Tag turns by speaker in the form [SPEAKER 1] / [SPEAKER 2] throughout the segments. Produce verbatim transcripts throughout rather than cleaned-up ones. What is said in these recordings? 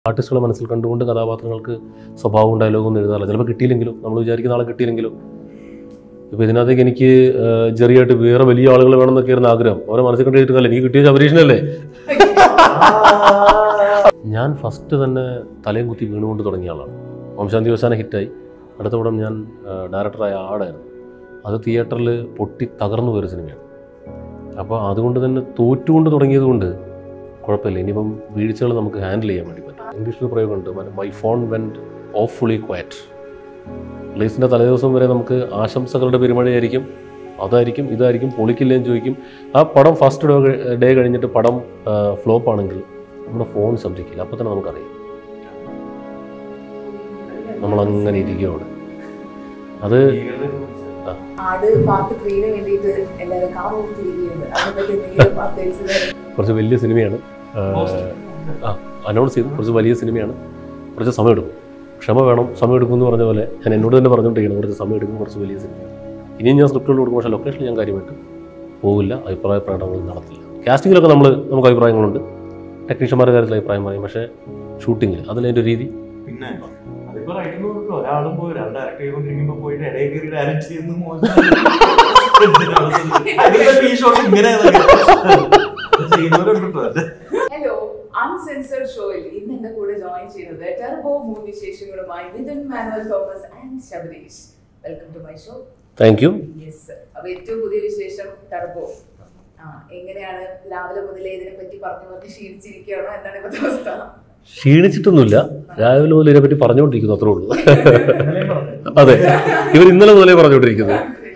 [SPEAKER 1] ആർട്ടിസ്റ്റുകളെ മനസ്സിൽ കണ്ടുകൊണ്ട് കഥാപാത്രങ്ങൾക്ക് സ്വഭാവവും ഡയലോഗും എഴുതാറില്ല. ചിലപ്പോൾ കിട്ടിയില്ലെങ്കിലും നമ്മൾ വിചാരിക്കുന്ന ആളെ കിട്ടിയില്ലെങ്കിലും ഇപ്പോൾ ഇതിനകത്തേക്ക് എനിക്ക് ചെറിയായിട്ട് വേറെ വലിയ ആളുകൾ വേണമെന്നൊക്കെയായിരുന്നു ആഗ്രഹം. അവരെ മനസ്സിൽ കണ്ട് എഴുതിയിട്ടില്ല. എനിക്ക് കിട്ടിയ ശബരീഷിനല്ലേ. ഞാൻ ഫസ്റ്റ് തന്നെ തലയും കുത്തി വീണുകൊണ്ട് തുടങ്ങിയ ആളാണ്. വംശാന്തി അവസാനം ഹിറ്റായി. അടുത്ത പടം ഞാൻ ഡയറക്ടറായ ആടായിരുന്നു. അത് തിയേറ്ററിൽ പൊട്ടി തകർന്നു പോയൊരു സിനിമയാണ്. അപ്പോൾ അതുകൊണ്ട് തന്നെ തോറ്റുകൊണ്ട് തുടങ്ങിയത് കൊണ്ട് കുഴപ്പമില്ല. ഇനിയിപ്പം വീഴ്ചകൾ നമുക്ക് ഹാൻഡിൽ ചെയ്യാൻ വേണ്ടി പറ്റും. ഇംഗ്ലീഷിൽ പ്രയോഗമുണ്ട്, my phone went off fully quiet. റിലീസിൻ്റെ തലേദിവസം വരെ നമുക്ക് ആശംസകളുടെ പെരുമഴയായിരിക്കും. അതായിരിക്കും ഇതായിരിക്കും പൊളിക്കില്ലേന്ന് ചോദിക്കും. ആ പടം ഫസ്റ്റ് ഡേ ഡേ കഴിഞ്ഞിട്ട് പടം ഫ്ലോപ്പ് ആണെങ്കിൽ നമ്മുടെ ഫോൺ ശബ്ദിക്കില്ല. അപ്പോൾ തന്നെ നമുക്കറിയാം നമ്മളങ്ങനെ ഇരിക്കുകയാണ്. അത് കുറച്ച് വലിയ സിനിമയാണ്, അനൗൺസ് ചെയ്തു. കുറച്ച് വലിയ സിനിമയാണ്, കുറച്ച് സമയമെടുക്കും. ക്ഷമ വേണം, സമയമെടുക്കും എന്ന് പറഞ്ഞ പോലെ ഞാൻ എന്നോട് തന്നെ പറഞ്ഞുകൊണ്ടിരിക്കണം. കുറച്ച് സമയമെടുക്കും, കുറച്ച് വലിയ സിനിമയാണ്. ഇനിയും ഞാൻ സ്ക്രിപ്റ്റുകൾ കൊടുക്കും, പക്ഷേ ലൊക്കേഷനിൽ ഞാൻ കാര്യമായിട്ട് പോകില്ല. അഭിപ്രായ പ്രകടനങ്ങൾ നടത്തില്ല. കാസ്റ്റിങ്ങിലൊക്കെ നമ്മൾ നമുക്ക് അഭിപ്രായങ്ങളുണ്ട്, ടെക്നീഷ്യന്മാരുടെ കാര്യത്തിൽ അഭിപ്രായം പറയും. പക്ഷേ ഷൂട്ടിങ്ങിൽ അതിൻ്റെ രീതി
[SPEAKER 2] പിന്നെ ഒരാളും പോയി ഡയറക്ട് ചെയ്തുകൊണ്ടിരിക്കുമ്പോൾ പോയിട്ട് ഇടയിൽ കയറി ഡയറക്ട് ചെയ്യുന്നു.
[SPEAKER 3] ഹലോ, അൺസെൻസർഡ് ഷോയിൽ ഇന്ന് എന്റെ കൂടെ ജോയിൻ ചെയ്യുന്നത് ടർബോ മൂവി വിശേഷങ്ങളുമായി Mithun Manuel Thomas and Shabareesh. Welcome to my show.
[SPEAKER 1] Thank you.
[SPEAKER 3] Yes, അപ്പൊ ഏറ്റവും പുതിയ വിശേഷം ടർബോ. ആ എങ്ങനെയാണ് രാവിലെ മുതലേ ഇതിനെ പറ്റി പറഞ്ഞു പറഞ്ഞ് ക്ഷീണിച്ചിരിക്കുകയാണോ? എന്താണ് ഇപ്പോഴത്തെ അവസ്ഥ?
[SPEAKER 1] ക്ഷീണിച്ചിട്ടൊന്നുമില്ല, രാവിലെ മുതൽ ഇതിനെപ്പറ്റി പറഞ്ഞുകൊണ്ടിരിക്കുന്നു, അത്രേ ഉള്ളൂ. അതെ, ഇവർ ഇന്നലെ മുതലേ പറഞ്ഞുകൊണ്ടിരിക്കുന്നത്.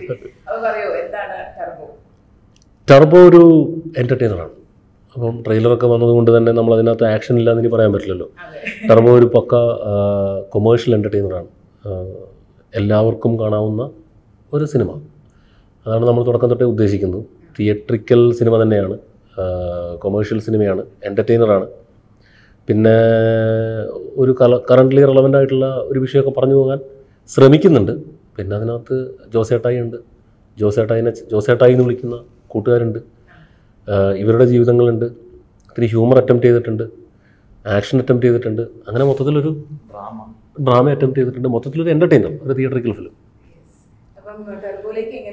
[SPEAKER 1] ടർബോ ഒരു എൻ്റർടൈനറാണ്. അപ്പം ട്രെയിലറൊക്കെ വന്നതുകൊണ്ട് തന്നെ നമ്മൾ അതിനകത്ത് ആക്ഷൻ ഇല്ലാന്ന് ഇനി പറയാൻ പറ്റില്ലല്ലോ. ടർബോ ഒരു പക്ക കൊമേഴ്ഷ്യൽ എൻ്റർടൈനറാണ്. എല്ലാവർക്കും കാണാവുന്ന ഒരു സിനിമ. അതാണ് നമ്മൾ തുടക്കം തൊട്ടേ ഉദ്ദേശിക്കുന്നത്. തിയേറ്ററിക്കൽ സിനിമ തന്നെയാണ്, കൊമേഴ്ഷ്യൽ സിനിമയാണ്, എൻ്റർടൈനറാണ്. പിന്നെ ഒരു കല കറൻ്റ്ലി റെലവൻ്റ് ആയിട്ടുള്ള ഒരു വിഷയമൊക്കെ പറഞ്ഞു പോകാൻ ശ്രമിക്കുന്നുണ്ട്. പിന്നെ അതിനകത്ത് ജോസേട്ടായി ഉണ്ട്. ജോസേട്ടായിനെ ജോസേട്ടായി എന്ന് വിളിക്കുന്ന കൂട്ടുകാരുണ്ട്. ഇവരുടെ ജീവിതങ്ങളുണ്ട്. ഇത്തിരി ഹ്യൂമർ അറ്റംപ്റ്റ് ചെയ്തിട്ടുണ്ട്, ആക്ഷൻ അറ്റംപ്റ്റ് ചെയ്തിട്ടുണ്ട്. അങ്ങനെ മൊത്തത്തിലൊരു ഡ്രാമ ഡ്രാമ അറ്റംപ്റ്റ് ചെയ്തിട്ടുണ്ട്. മൊത്തത്തിലൊരു എൻ്റർടൈനർ, ഒരു തിയേറ്ററിക്കൽ ഫിലിം.
[SPEAKER 2] ടർബോയിലേക്ക്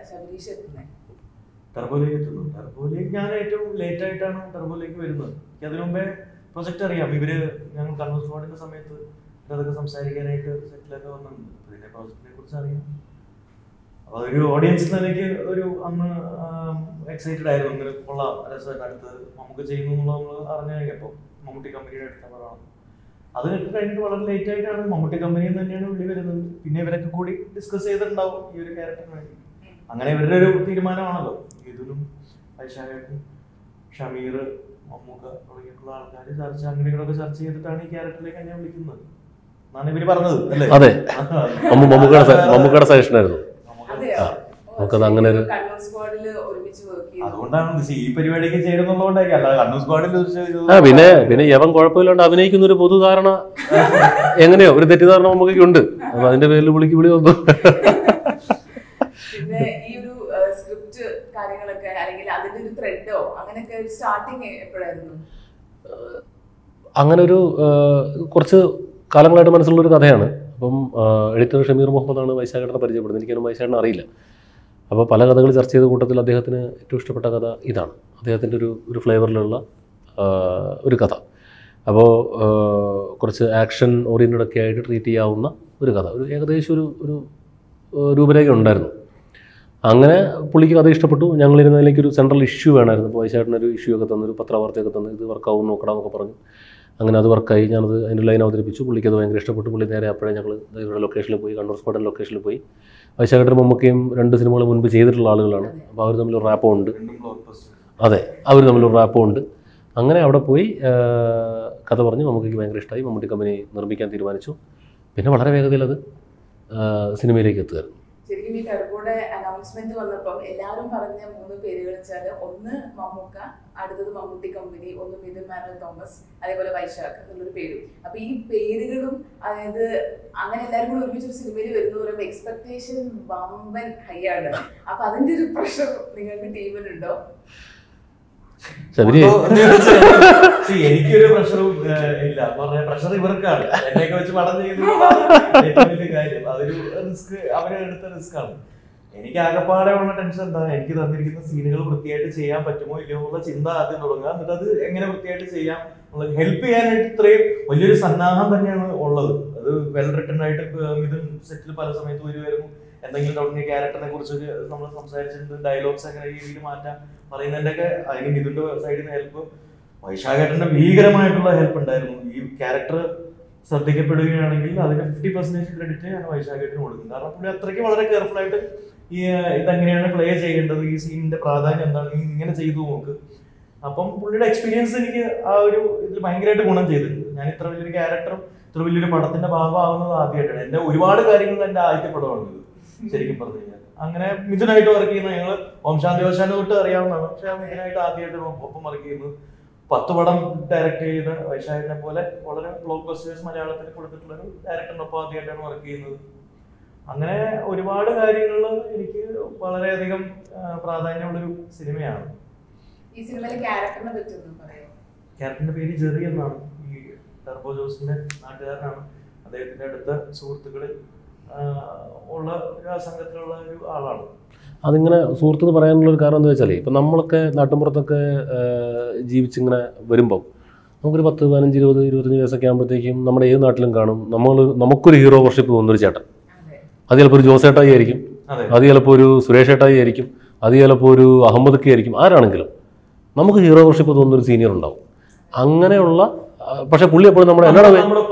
[SPEAKER 2] എത്തുന്നു. ടർബോയിലേക്ക് ഞാൻ ഏറ്റവും ലേറ്റ് ആയിട്ടാണ് ടർബോയിലേക്ക് വരുന്നത്. എനിക്ക് അതിനു മുമ്പേ പ്രൊജക്റ്റ് അറിയാം. ഇവര് ഞങ്ങൾ കണ്ണൂർ സ്ക്വാഡിന്റെ സമയത്ത് അതൊക്കെ സംസാരിക്കാനായിട്ട് സെറ്റിലൊക്കെ വന്നിട്ടുണ്ട്. ഇതിന്റെ പ്രോജക്റ്റിനെ കുറിച്ച് അറിയാം. അപ്പൊ അതൊരു ഓഡിയൻസ് നിലയ്ക്ക് ഒരു അന്ന് എക്സൈറ്റഡ് ആയിരുന്നു. ഇങ്ങനെ ഉള്ള രസമായിട്ട് അടുത്ത് നമുക്ക് ചെയ്യുന്നു എന്നുള്ള നമ്മൾ അറിഞ്ഞു കഴിഞ്ഞപ്പോൾ മമ്മൂട്ടി കമ്പനിയുടെ അടുത്ത പടമാണ്. അത് കഴിഞ്ഞിട്ട് വളരെ ലേറ്റ് ആയിട്ടാണ് മമ്മൂട്ടി കമ്പനിയിൽ നിന്ന് തന്നെയാണ് വിളി വരുന്നത്. പിന്നെ ഇവരൊക്കെ കൂടി ഡിസ്കസ് ചെയ്തിട്ടുണ്ടാവും ഈ ഒരു ക്യാരക്ടറിന് വേണ്ടി. അങ്ങനെ ഇവരുടെ ഒരു തീരുമാനമാണല്ലോ. മിഥുനും വൈശാഖും ഷമീർ മമ്മൂക്ക തുടങ്ങിയിട്ടുള്ള ആൾക്കാർ ചർച്ച അങ്ങനെയൊക്കെ ചർച്ച ചെയ്തിട്ടാണ് ഈ ക്യാരക്ടറിലേക്ക് എന്നെ വിളിക്കുന്നത് എന്നാണ് ഇവര് പറഞ്ഞത് അല്ലേ?
[SPEAKER 1] അതെ, മമ്മൂക്കയുടെ സജഷൻ ആയിരുന്നു. നമുക്കത് അങ്ങനെ ഒരു
[SPEAKER 2] അതുകൊണ്ടാണ് ഈ പരിപാടിക്ക് ചേരുന്നുള്ളതുകൊണ്ടായിരിക്കും. അല്ലാതെ കണ്ണൂർ സ്ക്വാഡിൽ
[SPEAKER 1] ആ പിന്നെ പിന്നെ യവൻ കുഴപ്പമില്ലാണ്ട് അഭിനയിക്കുന്ന ഒരു പൊതുധാരണ എങ്ങനെയോ ഒരു തെറ്റിദ്ധാരണ നമുക്കൊക്കെ ഉണ്ട്. അപ്പൊ അതിന്റെ പേരിൽ വിളിക്ക് വിളി വന്നു. അങ്ങനെ ഒരു കുറച്ച് കാലങ്ങളായിട്ട് മനസ്സിലുള്ളൊരു കഥയാണ്. അപ്പം എഡിറ്റർ ഷമീർ മുഹമ്മദാണ് വൈശാഖേട്ടനെ പരിചയപ്പെടുന്നത്. എനിക്കൊന്നും വൈശാഖേട്ടനെ അറിയില്ല. അപ്പോൾ പല കഥകൾ ചർച്ച ചെയ്ത കൂട്ടത്തിൽ അദ്ദേഹത്തിന് ഏറ്റവും ഇഷ്ടപ്പെട്ട കഥ ഇതാണ്. അദ്ദേഹത്തിൻ്റെ ഒരു ഒരു ഫ്ലേവറിലുള്ള ഒരു കഥ. അപ്പോൾ കുറച്ച് ആക്ഷൻ ഓറിയൻറ്റഡ് ഒക്കെ ആയിട്ട് ട്രീറ്റ് ചെയ്യാവുന്ന ഒരു കഥ, ഒരു ഏകദേശം ഒരു ഒരു രൂപരേഖ ഉണ്ടായിരുന്നു. അങ്ങനെ പുള്ളിക്ക് കഥ ഇഷ്ടപ്പെട്ടു. ഞങ്ങളിരുന്നതിലേക്ക് ഒരു സെൻട്രൽ ഇഷ്യൂ വേണമായിരുന്നു. അപ്പോൾ വൈശാഖേട്ടനൊരു ഇഷ്യൂ ഒക്കെ തന്നു, ഒരു പത്രവാർത്തയൊക്കെ തന്നു, ഇത് വർക്കാവും നോക്കണമെന്നൊക്കെ പറഞ്ഞു. അങ്ങനെ അത് വർക്കായി. ഞാനത് അതിൻ്റെ ലൈൻ അവതരിപ്പിച്ചു. പുള്ളിക്ക് അത് ഭയങ്കര ഇഷ്ടപ്പെട്ടു. പുള്ളി നേരെ അപ്പോഴേ ഞങ്ങൾ ഇവരുടെ ലൊക്കേഷനിൽ പോയി, കണ്ണൂർ സ്ക്വാഡിൻ്റെ ലൊക്കേഷനിൽ പോയി. വൈശാഖേട്ടനും മമ്മൂക്കയും രണ്ട് സിനിമകൾ മുൻപ് ചെയ്തിട്ടുള്ള ആളുകളാണ്. അപ്പോൾ അവർ തമ്മിലൊരു റാപ്പോ ഉണ്ട്. അതെ, അവർ തമ്മിലൊരു റാപ്പോ ഉണ്ട്. അങ്ങനെ അവിടെ പോയി കഥ പറഞ്ഞ് മമ്മൂക്കയ്ക്ക് ഭയങ്കര ഇഷ്ടമായി. മമ്മൂട്ടി കമ്പനി നിർമ്മിക്കാൻ തീരുമാനിച്ചു. പിന്നെ വളരെ വേഗതയിൽ അത് സിനിമയിലേക്ക് എത്തുകയായിരുന്നു.
[SPEAKER 3] ശരിക്കും ഈ ടർബോയുടെ അനൗൺസ്മെന്റ് വന്നപ്പോൾ എല്ലാവരും പറഞ്ഞ മൂന്ന് പേരുകൾ വെച്ചാൽ ഒന്ന് മമ്മൂക്ക, അടുത്തത് മമ്മൂട്ടി കമ്പനി, ഒന്ന് മിഥുൻ മാനുവൽ തോമസ്, അതേപോലെ വൈശാഖ് എന്നുള്ളൊരു പേരും. അപ്പൊ ഈ പേരുകളും അതായത് അങ്ങനെ എല്ലാവരും കൂടി ഒരുമിച്ചൊരു സിനിമയിൽ വരുന്ന പറയുമ്പോൾ എക്സ്പെക്ടേഷൻ വമ്പൻ ഹൈ ആണ്. അപ്പൊ അതിന്റെ ഒരു പ്രഷർ നിങ്ങൾക്ക് ടീമിനുണ്ടോ?
[SPEAKER 1] ശബരി
[SPEAKER 2] എനിക്കൊരു പ്രഷറും ഇല്ല. പറഞ്ഞ പ്രഷർ ഇവർക്കാണ്. എന്നെയൊക്കെ വെച്ച് പടം ചെയ്യുന്ന ഏറ്റവും വലിയ കാര്യം. അതൊരു റിസ്ക്, അവരെടുത്ത റിസ്ക് ആണ്. എനിക്ക് ആകെപ്പാടെ ഉള്ള ടെൻഷൻ എന്താ, എനിക്ക് തന്നിരിക്കുന്ന സീനുകൾ വൃത്തിയായിട്ട് ചെയ്യാൻ പറ്റുമോ ഇല്ലയോ എന്നുള്ള ചിന്ത ആദ്യം തുടങ്ങുക. എന്നിട്ട് അത് എങ്ങനെ വൃത്തിയായിട്ട് ചെയ്യാം, ഹെൽപ്പ് ചെയ്യാനായിട്ട് ഇത്രയും വലിയൊരു സന്നാഹം തന്നെയാണ് ഉള്ളത്. അത് വെൽ റിട്ടൺ ആയിട്ട് മിഥുൻ സെറ്റിൽ പല സമയത്ത് വരുമായിരുന്നു. എന്തെങ്കിലും തുടങ്ങിയ ക്യാരക്ടറിനെ കുറിച്ച് നമ്മൾ സംസാരിച്ചിട്ടുണ്ട്. ഡയലോഗ്സ് എങ്ങനെ രീതിയിൽ മാറ്റാം പറയുന്നതിന്റെ ഒക്കെ അതിന് മിഥുന്റെ സൈഡിൽ നിന്ന് ഹെൽപ്പ്, വൈശാഖേട്ടന്റെ ഭീകരമായിട്ടുള്ള ഹെൽപ്പ് ഉണ്ടായിരുന്നു. ഈ ക്യാരക്ടർ ശ്രദ്ധിക്കപ്പെടുകയാണെങ്കിൽ അതിന്റെ ഫിഫ്റ്റി പെർസെന്റേജ് ക്രെഡിറ്റ് ഞാൻ വൈശാഖേട്ടന് കൊടുക്കും. കാരണം പുള്ളി അത്രയ്ക്ക് വളരെ കെയർഫുൾ ആയിട്ട് ഈ ഇതെങ്ങനെയാണ് പ്ലേ ചെയ്യേണ്ടത്, ഈ സീനിന്റെ പ്രാധാന്യം എന്താണ്, നീ ഇങ്ങനെ ചെയ്തു നോക്ക്. അപ്പം പുള്ളിയുടെ എക്സ്പീരിയൻസ് എനിക്ക് ആ ഒരു ഇതിൽ ഭയങ്കരമായിട്ട് ഗുണം ചെയ്തിട്ടുണ്ട്. ഞാൻ ഇത്ര വലിയൊരു ക്യാരക്ടറും ഇത്ര വലിയൊരു പടത്തിന്റെ ഭാഗമാവുന്നത് ആദ്യമായിട്ടാണ്. എന്റെ ഒരുപാട് കാര്യങ്ങൾ എന്റെ ആദ്യത്തെ പടമാണ് ശരിക്കും പറഞ്ഞു കഴിഞ്ഞാൽ. അങ്ങനെ മിഥുനായിട്ട് വർക്ക് ചെയ്യുന്ന ഞങ്ങൾ ഓംശാന്തി ഓശാന്റെ തൊട്ട് അറിയാവുന്നതാണ്. പക്ഷെ മിഥുനായിട്ട് ആദ്യമായിട്ട് ഒപ്പം വർക്ക് ചെയ്യുന്നത്. പത്ത് പടം ഡയറക്ട് ചെയ്ത വൈശാഖിനെ പോലെ വളരെ ബ്ലോക്ക് ബസ്റ്റേഴ്സ് മലയാളത്തിൽ കൊടുത്തിട്ടുള്ള ഒരു ഡയറക്ടറിനൊപ്പം ആദ്യമായിട്ടാണ് വർക്ക് ചെയ്യുന്നത്. അങ്ങനെ ഒരുപാട് കാര്യങ്ങൾ എനിക്ക് വളരെയധികം പ്രാധാന്യമുള്ളൊരു സിനിമയാണ്.
[SPEAKER 3] ഈ സിനിമയിലെ ക്യാരക്ടറിനെ പറ്റി ഒന്ന് പറയാമോ?
[SPEAKER 2] ക്യാരക്ടറിന്റെ പേര് ജെറി എന്നാണ്. ഈ ടർബോ ജോസിന്റെ നാട്ടുകാരനാണ്. അദ്ദേഹത്തിന്റെ അടുത്ത സുഹൃത്തുക്കളിൽ ഉള്ള ഒരു സംഘത്തിലുള്ള ഒരു ആളാണ്.
[SPEAKER 1] അതിങ്ങനെ സുഹൃത്തുന്ന് പറയാനുള്ള ഒരു കാരണം എന്താ വെച്ചാൽ, ഇപ്പം നമ്മളൊക്കെ നാട്ടിൻപുറത്തൊക്കെ ജീവിച്ചിങ്ങനെ വരുമ്പം നമുക്കൊരു പത്ത് പതിനഞ്ച് ഇരുപത് ഇരുപത്തഞ്ച് വയസ്സൊക്കെ ആകുമ്പോഴത്തേക്കും നമ്മുടെ ഏത് നാട്ടിലും കാണും നമ്മൾ നമുക്കൊരു ഹീറോ വർഷിപ്പ് തോന്നുന്നൊരു ചേട്ടൻ. അത് ചിലപ്പോൾ ഒരു ജോസേട്ടായി ആയിരിക്കും, അത് ചിലപ്പോൾ ഒരു സുരേഷ് ഏട്ടായി ആയിരിക്കും, അത് ചിലപ്പോൾ ഒരു അഹമ്മദ് ഒക്കെ ആയിരിക്കും. ആരാണെങ്കിലും നമുക്ക് ഹീറോ വർഷിപ്പ് തോന്നുന്നൊരു സീനിയർ ഉണ്ടാവും. അങ്ങനെയുള്ള പക്ഷെ പുള്ളി എപ്പോഴും നമ്മുടെ എന്നോട്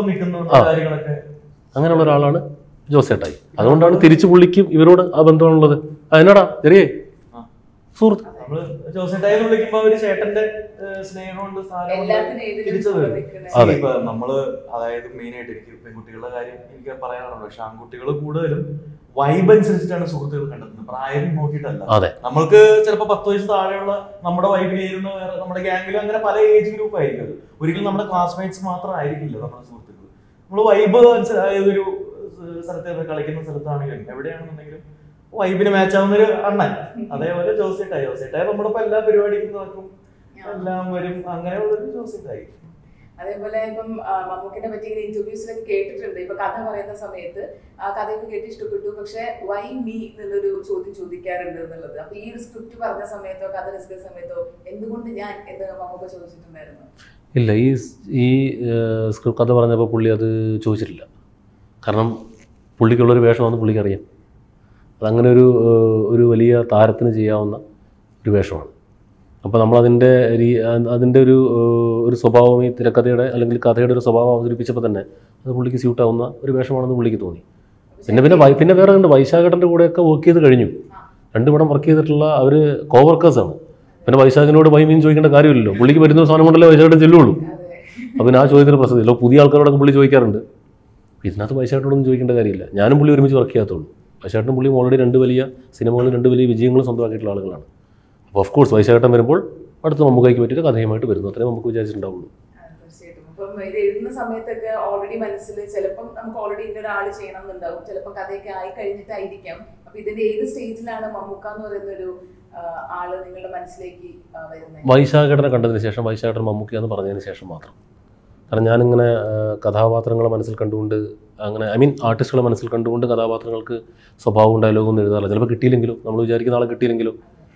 [SPEAKER 1] ആ അങ്ങനെയുള്ള ഒരാളാണ് ജോസേട്ടായി. അതുകൊണ്ടാണ് തിരിച്ചു പുള്ളിക്കും ഇവരോട് ആ ബന്ധമാണുള്ളത്. അതിനടാ ചെറിയ സുഹൃത്ത്
[SPEAKER 2] ജോസേട്ടായി വിളിക്കുമ്പോ അവര് ചേട്ടന്റെ സ്നേഹം കൊണ്ട് തിരിച്ചു ഇപ്പൊ നമ്മള് അതായത് മെയിൻ ആയിട്ട് എനിക്ക് പെൺകുട്ടികളുടെ കാര്യം എനിക്ക് പറയാനുള്ളത്. പക്ഷെ ആൺകുട്ടികൾ കൂടുതലും വൈബ് അനുസരിച്ചിട്ടാണ് സുഹൃത്തുക്കൾ കണ്ടെത്തുന്നത്, പ്രായം നോക്കിയിട്ടല്ല. നമ്മൾക്ക് ചിലപ്പോ പത്ത് വയസ്സ് താഴെയുള്ള നമ്മുടെ വൈബിൽ ചെയ്യുന്ന നമ്മുടെ ഗ്യാങ്ങിലും അങ്ങനെ പല ഏജ് ഗ്രൂപ്പ് ആയിരിക്കും. ഒരിക്കലും നമ്മുടെ ക്ലാസ്മേറ്റ്സ് മാത്രം ആയിരിക്കില്ല നമ്മുടെ സുഹൃത്തുക്കൾ. നമ്മള് വൈബ് അനുസരിച്ച് ഒരു സ്ഥലത്ത് കളിക്കുന്ന സ്ഥലത്താണെങ്കിലും എവിടെയാണെന്നുണ്ടെങ്കിലും വൈബിന് മാച്ച് ആവുന്ന ഒരു അണ്ണൻ. അതേപോലെ ജോസേട്ടായി ജോസേട്ടായി നമ്മളിപ്പോ എല്ലാ പരിപാടിക്കും നടക്കും, എല്ലാം വരും. അങ്ങനെയുള്ളൊരു ജോസേട്ടായി.
[SPEAKER 3] അതേപോലെ ഇപ്പം മമ്മൂക്കിനെ പറ്റി ഇന്റർവ്യൂസിലൊക്കെ കേട്ടിട്ടുണ്ട്. ഇപ്പൊ കഥ പറയുന്ന സമയത്ത് ആ കഥയൊക്കെ കേട്ട് ഇഷ്ടപ്പെട്ടു, പക്ഷെ വൈ മീ എന്നുള്ളൊരു ചോദ്യം ചോദിക്കാറുണ്ട് എന്നുള്ളത്. അപ്പൊ ഈ ഒരു സ്ക്രിപ്റ്റ് പറഞ്ഞ സമയത്തോ കഥ ഡിസ്കസ് സമയത്തോ എന്തുകൊണ്ട് ഞാൻ എന്ന് മമ്മൂക്ക ചോദിച്ചിട്ടുണ്ടായിരുന്നു?
[SPEAKER 1] ഇല്ല, ഈ ഈ സ്ക്രിപ്റ്റ് കഥ പറഞ്ഞപ്പോൾ പുള്ളി അത് ചോദിച്ചിട്ടില്ല. കാരണം പുള്ളിക്കുള്ളൊരു വേഷമാണെന്ന് പുള്ളിക്കറിയാം. അതങ്ങനെ ഒരു ഒരു വലിയ താരത്തിന് ചെയ്യാവുന്ന ഒരു വേഷമാണ്. അപ്പോൾ നമ്മളതിൻ്റെ അതിൻ്റെ ഒരു ഒരു സ്വഭാവം ഈ തിരക്കഥയുടെ അല്ലെങ്കിൽ കഥയുടെ ഒരു സ്വഭാവം അവതരിപ്പിച്ചപ്പോൾ തന്നെ അത് പുള്ളിക്ക് സ്യൂട്ടാവുന്ന ഒരു വേഷമാണെന്ന് പുള്ളിക്ക് തോന്നി. പിന്നെ പിന്നെ പിന്നെ വേറെ ഉണ്ട്, വൈശാഖേട്ടൻ്റെ കൂടെയൊക്കെ വർക്ക് ചെയ്ത് കഴിഞ്ഞു. രണ്ട് പടം വർക്ക് ചെയ്തിട്ടുള്ള അവർ കോവർക്കേഴ്സാണ്. പിന്നെ വൈശാഖിനോട് വൈ മീൻ ചോദിക്കേണ്ട കാര്യമില്ലല്ലോ, പുള്ളിക്ക് വരുന്ന സാധനം കൊണ്ടല്ലേ വൈശാഖേട്ടൻ ചെല്ലുള്ളൂ. അപ്പോൾ പിന്നെ ആ ചോദ്യത്തിന് പ്രസക്തിയില്ല. പുതിയ ആൾക്കാരോടൊക്കെ പുള്ളി ചോദിക്കാറുണ്ട്. ഇതിനകത്ത് വൈശാഖേട്ടനോടൊന്നും ചോദിക്കേണ്ട കാര്യമില്ല. ഞാനും പുള്ളി ഒരുമിച്ച് വർക്ക് ചെയ്യാത്തുള്ളൂ. വൈശാഖേട്ടനും പുള്ളിയും ഓൾറെഡി രണ്ട് വലിയ സിനിമകളും രണ്ട് വലിയ വിജയങ്ങളും സ്വന്തമാക്കിയിട്ടുള്ള ആളുകളാണ്. അപ്പോൾ ഓഫ് കോഴ്സ് വൈശാഖേട്ടൻ വരുമ്പോൾ അടുത്ത മമ്മൂക്കയ്ക്ക് പറ്റിയിട്ട് കഥയുമായിട്ട് വരുന്നു. അത്രയും നമുക്ക് വിചാരിച്ചിട്ടുണ്ടാവുള്ളൂ.
[SPEAKER 3] അപ്പം ഇത് എഴുതുന്ന സമയത്തൊക്കെ ഓൾറെഡി മനസ്സിൽ ചിലപ്പം നമുക്ക് ഓൾറെഡി ഇന്നൊരാൾ ചെയ്യണം എന്നുണ്ടാവും, ചിലപ്പോൾ കഥയൊക്കെ ആയി കഴിഞ്ഞിട്ടായിരിക്കാം. അപ്പൊ ഇതിന്റെ ഏത് സ്റ്റേജിലാണ് മമ്മൂക്ക എന്ന് പറയുന്ന ഒരു ആള് നിങ്ങളുടെ മനസ്സിലേക്ക് വരുന്നത്?
[SPEAKER 1] വൈശാഖേട്ടനെ കണ്ടതിന് ശേഷം, വൈശാഖേട്ടൻ മമ്മൂക്ക എന്ന് പറഞ്ഞതിന് ശേഷം മാത്രം. കാരണം ഞാനിങ്ങനെ കഥാപാത്രങ്ങളെ മനസ്സിൽ കണ്ടുകൊണ്ട് അങ്ങനെ ഐ മീൻ ആർട്ടിസ്റ്റുകളെ മനസ്സിൽ കണ്ടുകൊണ്ട് കഥാപാത്രങ്ങൾക്ക് സ്വഭാവവും ഡയലോഗും ഒന്നും എഴുതാറില്ല. ചിലപ്പോൾ കിട്ടിയില്ലെങ്കിലും, നമ്മൾ വിചാരിക്കുന്ന ആളെ കിട്ടിയില്ലെങ്കിലും.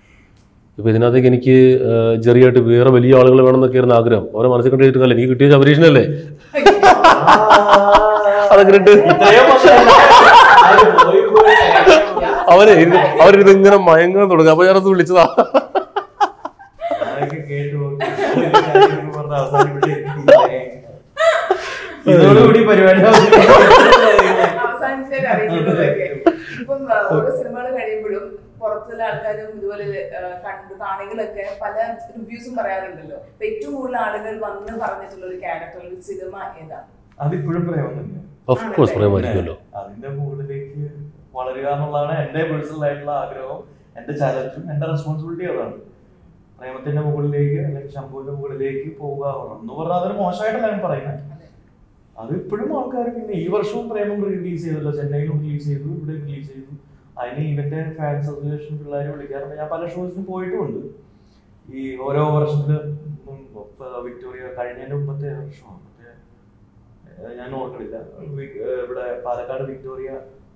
[SPEAKER 1] ഇപ്പോൾ ഇതിനകത്തേക്ക് എനിക്ക് ചെറിയായിട്ട് വേറെ വലിയ ആളുകൾ വേണമെന്നൊക്കെയായിരുന്നു ആഗ്രഹം. അവരെ മനസ്സിൽ കണ്ടിട്ട് കാലം എനിക്ക് കിട്ടിയ ശബരീഷിനല്ലേ അതൊക്കെ ഇട്ട് അവര് അവരിത് ഇങ്ങനെ മയങ്ങാൻ തുടങ്ങി. അപ്പൊ ഞാനത് വിളിച്ചതാ.
[SPEAKER 2] ഇതോടുകൂടി പരിപാടി
[SPEAKER 3] ഇപ്പം ഓരോ സിനിമകൾ കഴിയുമ്പോഴും പുറത്തുള്ള ആൾക്കാരും ഇതുപോലെ കണ്ടു കാണികളൊക്കെ പല റിവ്യൂസും പറയാറുണ്ടല്ലോ. അപ്പൊ ഏറ്റവും കൂടുതൽ ആളുകൾ വന്ന് പറഞ്ഞിട്ടുള്ള ഒരു ക്യാരക്ടർ ഒരു സിനിമ ഏതാ?
[SPEAKER 2] അതിപ്പോഴും പ്രേമം തന്നെ.
[SPEAKER 1] ഓഫ് കോഴ്സ് പ്രേമമായിരിക്കുമല്ലോ.
[SPEAKER 2] അതിന്റെ മുകളിലേക്ക് വളരുക എന്നുള്ളതാണ് എന്റെ പേഴ്സണൽ ആയിട്ടുള്ള ആഗ്രഹവും എന്റെ ചാലഞ്ചും എന്റെ റെസ്പോൺസിബിലിറ്റി അതാണ്. പ്രേമത്തിന്റെ മുകളിലേക്ക് അല്ലെങ്കിൽ ശംഭുവിന്റെ മുകളിലേക്ക് പോവുക എന്ന് പറഞ്ഞാൽ അതൊരു മോശമായിട്ടല്ല ഞാൻ പറയുന്നത്. അത് ഇപ്പോഴും ആൾക്കാർ പിന്നെ ഈ വർഷവും പ്രേമം റിലീസ് ചെയ്തല്ലോ, ചെന്നൈയിലും റിലീസ് ചെയ്തു, ഇവിടെ റിലീസ് ചെയ്തു. അതിന് ഇവന്റെ ഫാൻസ് അസോസിയേഷൻ പിള്ളേർ വിളിക്കാറുണ്ട്. ഞാൻ പല ഷോസിനും പോയിട്ടുമുണ്ട്. ഈ ഓരോ വർഷത്തില് വിക്ടോറിയ കഴിഞ്ഞതിന്റെ മുമ്പത്തെ വർഷമാണ് ഞാൻ ഓർക്കണില്ല, ഇവിടെ പാലക്കാട് വിക്ടോറിയ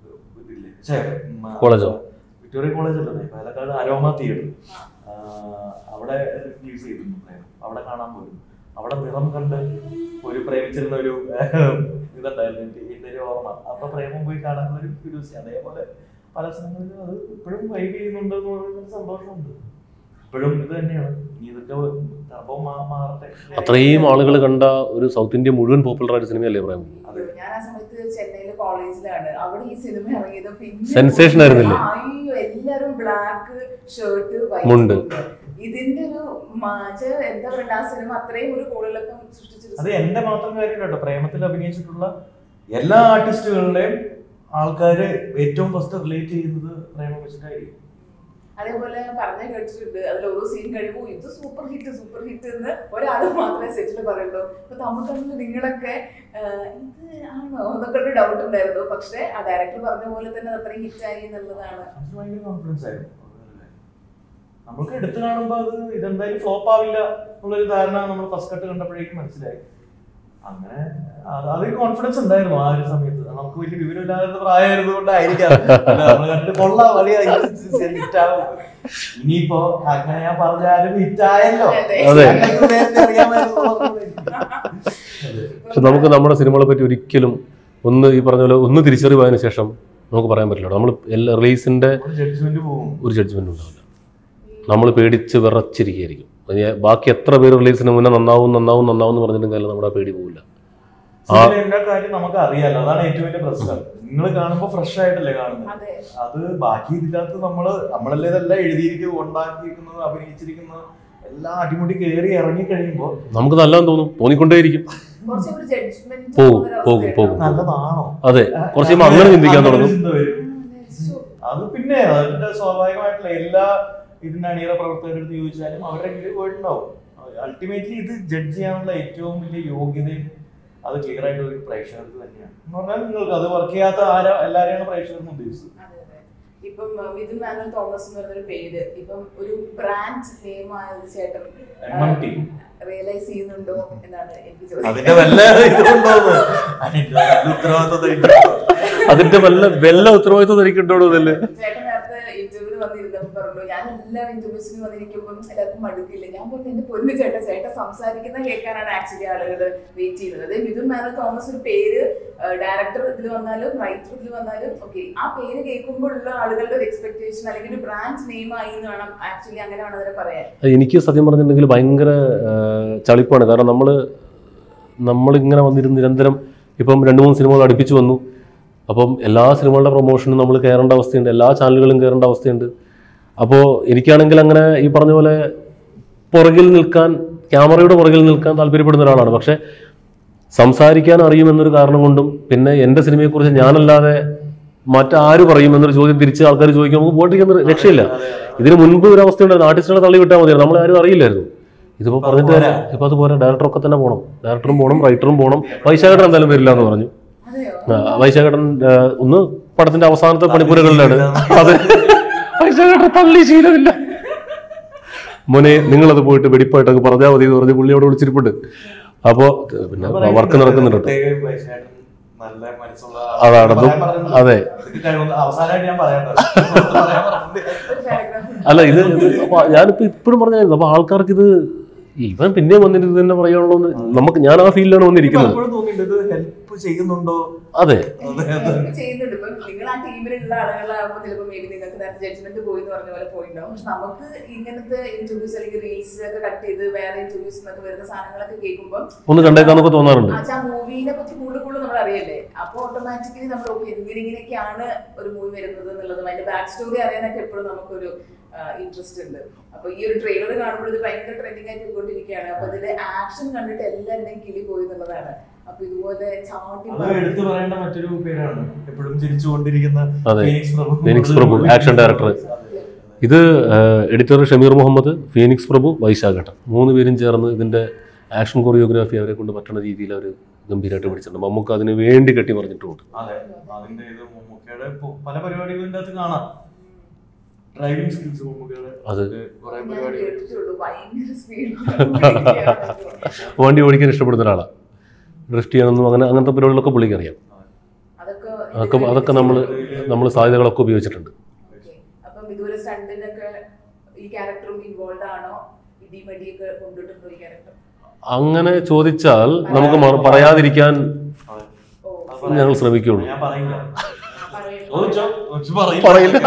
[SPEAKER 1] കോളേജോ
[SPEAKER 2] വിക്ടോറിയ കോളേജ് അല്ലേ പാലക്കാട് അരോമ തിയേറ്റർ, അവിടെ റിലീസ് ചെയ്തിരുന്നു പ്രേമം. അവിടെ കാണാൻ പോയിരുന്നു. അവിടെ നിറം കണ്ട് ഒരു പ്രേമിച്ചിരുന്ന ഒരു ഇതുണ്ടായിരുന്നു എന്റെ ഒരു ഓർമ്മ. അപ്പൊ പ്രേമം പോയി കാണാനുള്ള ഒരു ക്യൂരിയോസിറ്റി. അതേപോലെ പല സ്ഥലങ്ങളിലും അത് ഇപ്പോഴും വൈബ് ചെയ്യുന്നുണ്ട് എന്ന് പറയുന്ന സന്തോഷമുണ്ട്. ഇപ്പോഴും ഇത് തന്നെയാണ്. ഇതൊക്കെ സംഭവം മാറട്ടെ.
[SPEAKER 1] അത്രയും ആളുകൾ കണ്ട ഒരു സൗത്ത് ഇന്ത്യ മുഴുവൻ പോപ്പുലർ ആയിട്ട് സിനിമയല്ലേ പ്രേമം?
[SPEAKER 3] ഞാൻ ആ സമയത്ത് ചെന്നൈയിലെ കോളേജിലാണ്. അവിടെ ഈ സിനിമ ഇറങ്ങിയത് പിന്നെ
[SPEAKER 1] സെൻസേഷൻ ആയിരുന്നില്ലേ?
[SPEAKER 3] അയ്യോ, എല്ലാരും ബ്ലാക്ക് ഷർട്ട്
[SPEAKER 1] മുണ്ട്.
[SPEAKER 3] ഇതിന്റെ ഒരു മാറ്റ എന്താ പറയുക, ആ സിനിമ അത്രയും ഒരു കോളിലൊക്കെ സൃഷ്ടിച്ചു.
[SPEAKER 2] അത് എന്റെ മാത്രം കാര്യം കേട്ടോ, പ്രേമത്തിൽ അഭിനയിച്ചിട്ടുള്ള എല്ലാ ആർട്ടിസ്റ്റുകളുടെയും ആൾക്കാര് ഏറ്റവും ഫസ്റ്റ് റിലേറ്റ് ചെയ്യുന്നത് പ്രേമം വെച്ചിട്ടായിരിക്കും.
[SPEAKER 3] അതേപോലെ പറഞ്ഞ കേട്ടിട്ടുണ്ട്, അതിൽ ഓരോ സീൻ കഴിയുമ്പോൾ ഇത് സൂപ്പർ ഹിറ്റ് സൂപ്പർ ഹിറ്റ് എന്ന് ഒരാൾ മാത്രമേ സെറ്റിൽ പറയുള്ളൂ. അപ്പൊ തമിഴ്നാട്ടിൽ നിങ്ങളൊക്കെ ഇത് ആണോ എന്നൊക്കെ ഒരു ഡൗട്ട് ഉണ്ടായിരുന്നു. പക്ഷെ ആ ഡയറക്ടർ പറഞ്ഞ പോലെ തന്നെ അത്രയും ഹിറ്റായി എന്നുള്ളതാണ്.
[SPEAKER 2] ഭയങ്കര കോൺഫിഡൻസ് ആയിരുന്നു. നമുക്ക് എടുത്തു കാണുമ്പോ അത് ഇതെന്തായാലും ഫ്ലോപ്പ് ആവില്ല എന്നുള്ളൊരു ധാരണ നമ്മൾ ഫസ്റ്റ് കട്ട് കണ്ടപ്പോഴേക്കും മനസ്സിലായി. അങ്ങനെ അതൊരു കോൺഫിഡൻസ് ഉണ്ടായിരുന്നു ആ ഒരു സമയത്ത്. നമുക്ക് വലിയ വിവരമില്ലാത്ത പ്രായമായിരുന്നു കൊണ്ടായിരിക്കാം നമ്മൾ കണ്ടിട്ട് കൊള്ളാം വലിയ ഹിറ്റാവും. ഇനിയിപ്പോ അങ്ങനെ ഞാൻ പറഞ്ഞാലും ഹിറ്റായല്ലോ.
[SPEAKER 1] പക്ഷെ നമുക്ക് നമ്മുടെ സിനിമകളെ പറ്റി ഒരിക്കലും ഒന്ന് ഈ പറഞ്ഞ പോലെ ഒന്ന് തിരിച്ചറിവായതിനു ശേഷം നമുക്ക് പറയാൻ പറ്റില്ല. നമ്മൾ എല്ലാ റിലീസിന്റെ ഒരു ജഡ്ജ്മെന്റ് ഉണ്ടാവില്ല. നമ്മൾ പേടിച്ച് വിറച്ചിരിക്കുകയായിരിക്കും. ബാക്കി എത്ര പേര് റിലീസിന് മുന്നേ നന്നാവും നന്നാവും നന്നാവും എന്ന് പറഞ്ഞിട്ടുണ്ടെങ്കിൽ നമ്മുടെ പേടി പോകില്ല.
[SPEAKER 2] എല്ലാ കാര്യം നമുക്ക് അറിയാലോ, അതാണ് ഏറ്റവും വലിയ പ്രശ്നം. നിങ്ങൾ കാണുമ്പോ ഫ്രഷ് ആയിട്ടല്ലേ കാണുന്നത്. അത് ബാക്കി ഇതിനകത്ത് നമ്മള് നമ്മളല്ലേ ഇതെല്ലാം എഴുതിയിരിക്കുന്നത്, ഉണ്ടാക്കിയിരിക്കുന്നത്, അഭിനയിച്ചിരിക്കുന്നത് എല്ലാം അടിമുടി കയറി ഇറങ്ങി കഴിയുമ്പോ നമുക്ക് നല്ലതെന്ന് തോന്നും, തോന്നിക്കൊണ്ടേയിരിക്കും.
[SPEAKER 1] പോകും പോകും പോകും
[SPEAKER 2] നല്ലതാണോ?
[SPEAKER 1] അതെ, കുറച്ച് അങ്ങനെ ചിന്തിക്കാൻ തുടങ്ങും.
[SPEAKER 2] അത് പിന്നെ അതിന്റെ സ്വാഭാവികമായിട്ടുള്ള എല്ലാ ഇതിന്റെ അണിയറ പ്രവർത്തകരെടുത്ത് ചോദിച്ചാലും അവരുടെ കീഴിൽ പോയിട്ടുണ്ടാവും. അൾട്ടിമേറ്റ്ലി ഇത് ജഡ്ജ് ചെയ്യാനുള്ള ഏറ്റവും വലിയ യോഗ്യതയും അത് ക്ലിയർ ആയിട്ട് ഒരു പ്രേക്ഷകർക്ക് തന്നെയാണ്. എന്ന് പറഞ്ഞാൽ നിങ്ങൾക്ക് അത് വർക്ക് ചെയ്യാത്ത ആരോ എല്ലാരെയാണ് പ്രേക്ഷകർക്ക് ഉദ്ദേശിച്ചത്.
[SPEAKER 3] ഇപ്പം മിഥുൻ മാനുവൽ തോമസ് എന്ന് പറഞ്ഞൊരു പേര് ഇപ്പം ഒരു ബ്രാൻഡ് നെയിം ആയ ചേട്ടൻ റിയലൈസ് ചെയ്യുന്നുണ്ടോ എന്നാണ് എനിക്ക് ചോദിച്ചത്.
[SPEAKER 2] അതിന്റെ വല്ല
[SPEAKER 1] അതിന്റെ വല്ല വല്ല ഉത്തരവാദിത്വം എനിക്കുണ്ടോ എന്നല്ലേ?
[SPEAKER 3] ചേട്ടൻ നേരത്തെ ഇന്റർവ്യൂവിന് വന്നിരുന്നപ്പോൾ പറഞ്ഞു, ഞാൻ എല്ലാ ഇന്റർവ്യൂസിനും വന്നിരിക്കുമ്പോൾ എല്ലാവർക്കും മടുക്കില്ല. ഞാൻ പറഞ്ഞു എന്റെ പൊന്നു ചേട്ടൻ, ചേട്ടൻ സംസാരിക്കുന്ന കേൾക്കാനാണ് ആക്ച്വലി ആളുകൾ വെയിറ്റ് ചെയ്യുന്നത്. അതായത് മിഥുൻ മാനുവൽ തോമസ് ഒരു പേര് ഡയറക്ടർ ഇതിൽ വന്നാലും റൈറ്റർ ഇതിൽ വന്നാലും ഓക്കെ, ആ പേര് കേൾക്കുമ്പോഴുള്ള ആളുകളുടെ ഒരു എക്സ്പെക്ടേഷൻ അല്ലെങ്കിൽ ഒരു ബ്രാൻഡ് നെയിം ആയി എന്ന് വേണം ആക്ച്വലി, അങ്ങനെ വേണം അതിനെ പറയാൻ.
[SPEAKER 1] എനിക്ക് സത്യം പറഞ്ഞിട്ടുണ്ടെങ്കിൽ ഭയങ്കര ചളിപ്പാണ്. കാരണം നമ്മൾ നമ്മളിങ്ങനെ വന്നിരുന്ന് നിരന്തരം ഇപ്പം രണ്ട് മൂന്ന് സിനിമകൾ അടുപ്പിച്ച് വന്നു. അപ്പം എല്ലാ സിനിമകളുടെ പ്രൊമോഷനും നമ്മൾ കയറേണ്ട അവസ്ഥയുണ്ട്, എല്ലാ ചാനലുകളും കയറേണ്ട അവസ്ഥയുണ്ട്. അപ്പോൾ എനിക്കാണെങ്കിൽ അങ്ങനെ ഈ പറഞ്ഞ പോലെ പുറകിൽ നിൽക്കാൻ, ക്യാമറയുടെ പുറകിൽ നിൽക്കാൻ താല്പര്യപ്പെടുന്ന ഒരാളാണ്. പക്ഷേ സംസാരിക്കാൻ അറിയുമെന്നൊരു കാരണം കൊണ്ടും പിന്നെ എൻ്റെ സിനിമയെക്കുറിച്ച് ഞാനല്ലാതെ മറ്റാര് പറയുമെന്നൊരു ചോദ്യം തിരിച്ച് ആൾക്കാർ ചോദിക്കും, നമുക്ക് പോട്ടിരിക്കുന്ന രക്ഷയില്ല. ഇതിന് മുൻപ് ഒരു അവസ്ഥ ഉണ്ടായിരുന്നു, ആർട്ടിസ്റ്റുകളെ തള്ളി വിട്ടാൽ മതിയായിരുന്നു, നമ്മളാരും അറിയില്ലായിരുന്നു. ഇതിപ്പോൾ പറഞ്ഞിട്ട് ഇപ്പം അതുപോലെ ഡയറക്ടറൊക്കെ തന്നെ പോകണം, ഡയറക്ടറും പോകണം, റൈറ്ററും പോകണം. വൈശാഖേട്ടൻ എന്തായാലും വരില്ല എന്ന് പറഞ്ഞു. വൈശാഖേട്ടൻ ഒന്ന് പടത്തിന്റെ അവസാനത്തെ പണിപ്പുരകളിലാണ്. അതെ, വൈശാഖേട്ടൻ തള്ളി ശീലമില്ല. മോനെ നിങ്ങളത് പോയിട്ട് വെടിപ്പായിട്ടൊക്കെ പറഞ്ഞാൽ മതി എന്ന് പറഞ്ഞ് പുള്ളി അവിടെ വിളിച്ചിരിപ്പുണ്ട്. അപ്പോ പിന്നെ വർക്ക് നടക്കുന്നുണ്ട്. അതാണ് അതെ. അല്ല ഇത് ഞാനിപ്പോ ഇപ്പോഴും പറഞ്ഞായിരുന്നു. അപ്പൊ ആൾക്കാർക്ക് ഇത് ഇവൻ പിന്നെ വന്നിട്ട് ഇത് തന്നെ പറയാനുള്ളൂ. നമുക്ക് ഞാൻ ആ ഫീൽഡിലാണ് വന്നിരിക്കുന്നത്.
[SPEAKER 2] ചെയ്യുന്നുണ്ടോ?
[SPEAKER 1] അതെ,
[SPEAKER 3] ചെയ്യുന്നുണ്ട്. ഇപ്പൊ നിങ്ങൾ ആ ടീമിലുള്ള ആളുകളാകുമ്പോൾ ചിലപ്പോൾ മേ ബി നിങ്ങൾക്ക് നേരത്തെ ജഡ്ജ്മെന്റ് പോയി എന്ന് പറഞ്ഞ പോലെ പോയിട്ടുണ്ടാവും. പക്ഷെ നമുക്ക് ഇങ്ങനത്തെ ഇന്റർവ്യൂസ് അല്ലെങ്കിൽ റീൽസ് ഒക്കെ കട്ട് ചെയ്ത് വേറെ ഇന്റർവ്യൂസ് എന്നൊക്കെ വരുന്ന സാധനങ്ങളൊക്കെ കേൾക്കുമ്പോൾ
[SPEAKER 1] ഒന്ന് കണ്ടേക്കാന്നൊക്കെ തോന്നാറുണ്ട്.
[SPEAKER 3] ആ മൂവിനെ പറ്റി കൂടുതൽ കൂടുതൽ നമ്മൾ അറിയല്ലേ. അപ്പൊ ഓട്ടോമാറ്റിക്കലി നമ്മൾ ഓക്കെ ഇങ്ങനെ ഇങ്ങനെയൊക്കെയാണ് ഒരു മൂവി വരുന്നത് എന്നുള്ളതും അതിന്റെ ബാക്ക് സ്റ്റോറി അറിയാനൊക്കെ എപ്പോഴും നമുക്കൊരു ഇൻട്രസ്റ്റ് ഉണ്ട്. അപ്പൊ ഈ ഒരു ട്രെയിലർ കാണുമ്പോൾ ഇത് ഭയങ്കര ട്രെൻഡിങ് ആയിട്ട് പോയിക്കൊണ്ടിരിക്കുകയാണ്. അപ്പൊ ഇതിന്റെ ആക്ഷൻ കണ്ടിട്ട് എല്ലാവരുടെയും കിളി പോയി എന്നുള്ളതാണ്. അപ്പൊ ഇതുപോലെ ചാട്ടി
[SPEAKER 2] എടുത്തു പറയേണ്ട മറ്റൊരു പേരാണ് എപ്പോഴും ചിരിച്ചുകൊണ്ടിരിക്കുന്ന
[SPEAKER 1] ഫീനിക്സ് പ്രഭു, ആക്ഷൻ ഡയറക്ടർ. ഇത് എഡിറ്റർ ഷമീർ മുഹമ്മദ്, ഫീനിക്സ് പ്രഭു, വൈശാഖേട്ടൻ മൂന്ന് പേരും ചേർന്ന് ഇതിന്റെ ആക്ഷൻ കൊറിയോഗ്രാഫി അവരെ കൊണ്ട് പറ്റുന്ന രീതിയിൽ അവർ ഗംഭീരമായിട്ട് പിടിച്ചിട്ടുണ്ട്. മമ്മൂക്ക അതിന് വേണ്ടി കെട്ടി മറിഞ്ഞിട്ടുണ്ട്.
[SPEAKER 2] അതെ, അതിന്റെ ഇത് മമ്മൂക്കയുടെ പല പരിപാടികളുടെ അകത്ത് കാണാം. ഡ്രൈവിംഗ് സ്കിൽസ് മമ്മൂക്കയുടെ
[SPEAKER 1] അത്
[SPEAKER 2] കുറെ
[SPEAKER 3] ഞാൻ
[SPEAKER 2] പരിപാടി
[SPEAKER 3] കേട്ടിട്ടുള്ളൂ ഭയങ്കര സ്പീഡ്
[SPEAKER 1] വണ്ടി ഓടിക്കാൻ ഇഷ്ടപ്പെടുന്ന ഒരാളാണ്. ഡ്രിഫ്റ്റ് ചെയ്യണമെന്നും അങ്ങനെ അങ്ങനത്തെ പരിപാടികളൊക്കെ പുള്ളിക്ക് അറിയാം.
[SPEAKER 3] അതൊക്കെ
[SPEAKER 1] അതൊക്കെ അതൊക്കെ നമ്മൾ നമ്മൾ സാധ്യതകളൊക്കെ ഉപയോഗിച്ചിട്ടുണ്ട്.
[SPEAKER 3] അപ്പം ഇതുപോലെ സ്റ്റണ്ടിനൊക്കെ ഈ ക്യാരക്ടറും ഇൻവോൾവ് ആണോ? ഇടിമടിയൊക്കെ കൊണ്ടിട്ടുണ്ടോ ഈ ക്യാരക്ടർ?
[SPEAKER 1] അങ്ങനെ ചോദിച്ചാൽ നമുക്ക് മറ- പറയാതിരിക്കാൻ ഞങ്ങൾ ശ്രമിക്കുള്ളൂ.
[SPEAKER 2] ഞാൻ പറയില്ല.
[SPEAKER 1] പറയില്ല.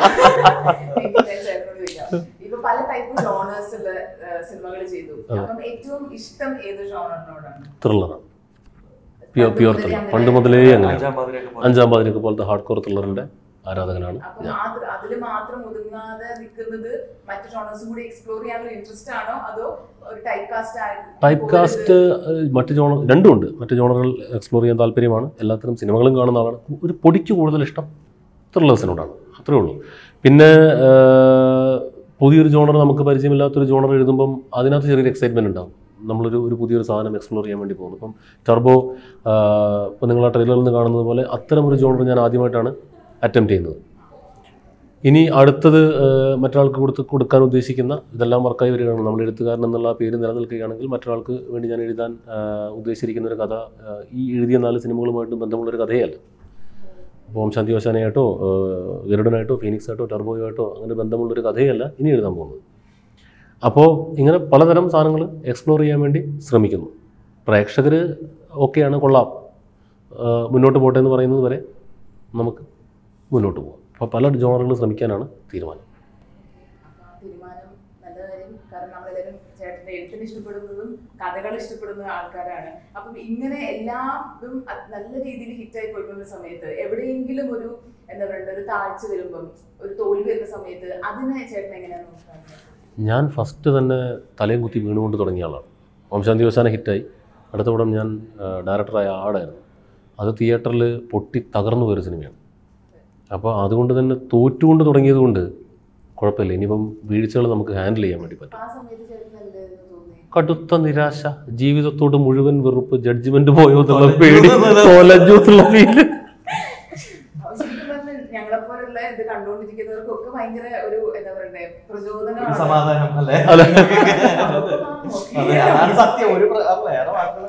[SPEAKER 3] ഇപ്പൊ പല ടൈപ്പ് ജോണേഴ്സ് ഉള്ള സിനിമകൾ ചെയ്തു. അപ്പം ഏറ്റവും ഇഷ്ടം ഏത് ജോണറിനോടാണ്?
[SPEAKER 1] ത്രില്ലറാണ്. Pure pure thriller. പണ്ട് മുതലേ അങ്ങനെയാണ്. അഞ്ചാം പാതിരക്ക് പോലത്തെ ഹാർഡ് കോർ ത്രില്ലറിന്റെ ആരാധകനാണ് ഞാൻ.
[SPEAKER 3] അതിൽ മാത്രം ഒതുങ്ങാതെ നിൽക്കുന്നത് മറ്റു ജോണേഴ്സും കൂടി എക്സ്പ്ലോർ ചെയ്യാനുള്ള ഇൻട്രസ്റ്റ് ആണോ അതോ ഒരു ടൈപ്പ് കാസ്റ്റ്
[SPEAKER 1] ടൈപ്പ് കാസ്റ്റ് മറ്റ് ജോണർ രണ്ടും ഉണ്ട്. മറ്റ് ജോണറുകൾ എക്സ്പ്ലോർ ചെയ്യാൻ താല്പര്യമാണ്. എല്ലാത്തരം സിനിമകളും കാണുന്ന ആളാണ്. ഒരു പൊടിക്ക് കൂടുതൽ ഇഷ്ടം ത്രില്ലേഴ്സിനോടാണ്. അത്രേ ഉള്ളൂ. പിന്നെ പുതിയൊരു ജോണർ നമുക്ക് പരിചയമില്ലാത്തൊരു ജോണർ എഴുതുമ്പം അതിനകത്ത് ചെറിയൊരു എക്സൈറ്റ്മെൻറ്റ് ഉണ്ടാകും. നമ്മളൊരു ഒരു പുതിയൊരു സാധനം എക്സ്പ്ലോർ ചെയ്യാൻ വേണ്ടി പോകുന്നു. ഇപ്പം ടർബോ ഇപ്പോൾ നിങ്ങൾ ആ ട്രെയിലറിൽ നിന്ന് കാണുന്നത് പോലെ അത്തരം ഒരു ജോണർ ഞാൻ ആദ്യമായിട്ടാണ് അറ്റംപ്റ്റ് ചെയ്യുന്നത്. ഇനി അടുത്തത് മറ്റൊരാൾക്ക് കൊടുത്ത് കൊടുക്കാൻ ഉദ്ദേശിക്കുന്ന ഇതെല്ലാം വർക്കായി വരികയാണ്. നമ്മൾ എഴുത്തുകാരൻ എന്നുള്ള പേര് നിലനിൽക്കുകയാണെങ്കിൽ മറ്റൊരാൾക്ക് വേണ്ടി ഞാൻ എഴുതാൻ ഉദ്ദേശിച്ചിരിക്കുന്ന ഒരു കഥ ഈ എഴുതിയ നാല് സിനിമകളുമായിട്ടും ബന്ധമുള്ളൊരു കഥയല്ല. അപ്പോൾ ഓം ശാന്തി ഓശാനയായിട്ടോ ഗരുഡനായിട്ടോ ഫീനിക്സ് ആയിട്ടോ ടർബോയായിട്ടോ അങ്ങനെ ബന്ധമുള്ളൊരു കഥയല്ല ഇനി എഴുതാൻ പോകുന്നത്. അപ്പോൾ ഇങ്ങനെ പലതരം സാധനങ്ങൾ എക്സ്പ്ലോർ ചെയ്യാൻ വേണ്ടി ശ്രമിക്കുന്നു. പ്രേക്ഷകർ ഓക്കെയാണ്, കൊള്ളാം, മുന്നോട്ട് പോട്ടെ എന്ന് പറയുന്നത് വരെ നമുക്ക് മുന്നോട്ട് പോകാം. അപ്പോൾ പല ജോണറുകൾ ശ്രമിക്കാനാണ് തീരുമാനം.
[SPEAKER 3] തീരുമാനം നല്ല കാര്യം. കാരണം നമ്മളെല്ലാവരും ചേട്ടൻ്റെ എഴുത്തിന് ഇഷ്ടപ്പെടുന്നതും കഥകൾ ഇഷ്ടപ്പെടുന്ന ആൾക്കാരാണ്. അപ്പം ഇങ്ങനെ എല്ലാതും നല്ല രീതിയിൽ ഹിറ്റായി പോയിക്കൊണ്ട സമയത്ത് എവിടെയെങ്കിലും ഒരു എന്താ പറയുക ഒരു താഴ്ച വരുമ്പം ഒരു തോൽവി വരുന്ന സമയത്ത് അതിനെ ചേട്ടൻ എങ്ങനെയാണ് നോക്കുന്നത്?
[SPEAKER 1] ഞാൻ ഫസ്റ്റ് തന്നെ തലയും കുത്തി വീണുകൊണ്ട് തുടങ്ങിയ ആളാണ്. ഓം ശാന്തി ഓശാന ഹിറ്റായി. അടുത്ത പടം ഞാൻ ഡയറക്ടറായ ആടായിരുന്നു. അത് തിയേറ്ററിൽ പൊട്ടി തകർന്നു പോയൊരു സിനിമയാണ്. അപ്പോൾ അതുകൊണ്ട് തന്നെ തോറ്റുകൊണ്ട് തുടങ്ങിയത് കൊണ്ട് കുഴപ്പമില്ല. ഇനിയിപ്പം വീഴ്ചകൾ നമുക്ക് ഹാൻഡിൽ ചെയ്യാൻ വേണ്ടി പറ്റും. കടുത്ത നിരാശ, ജീവിതത്തോട് മുഴുവൻ വെറുപ്പ്, ജഡ്ജ്മെന്റ് പോയോ എന്നുള്ള പേടി, തോലഞ്ഞു എന്നുള്ള ഫീല്.
[SPEAKER 3] ഞങ്ങളെപ്പോലുള്ള ഇത് കണ്ടുകൊണ്ടിരിക്കുന്നവർക്കൊക്കെ ഭയങ്കര ഒരു എന്താ പറയണ്ടേ പ്രചോദനം,
[SPEAKER 2] സമാധാനം അല്ലേ? സത്യം. ഒരു വേറെ വാക്കുകൾ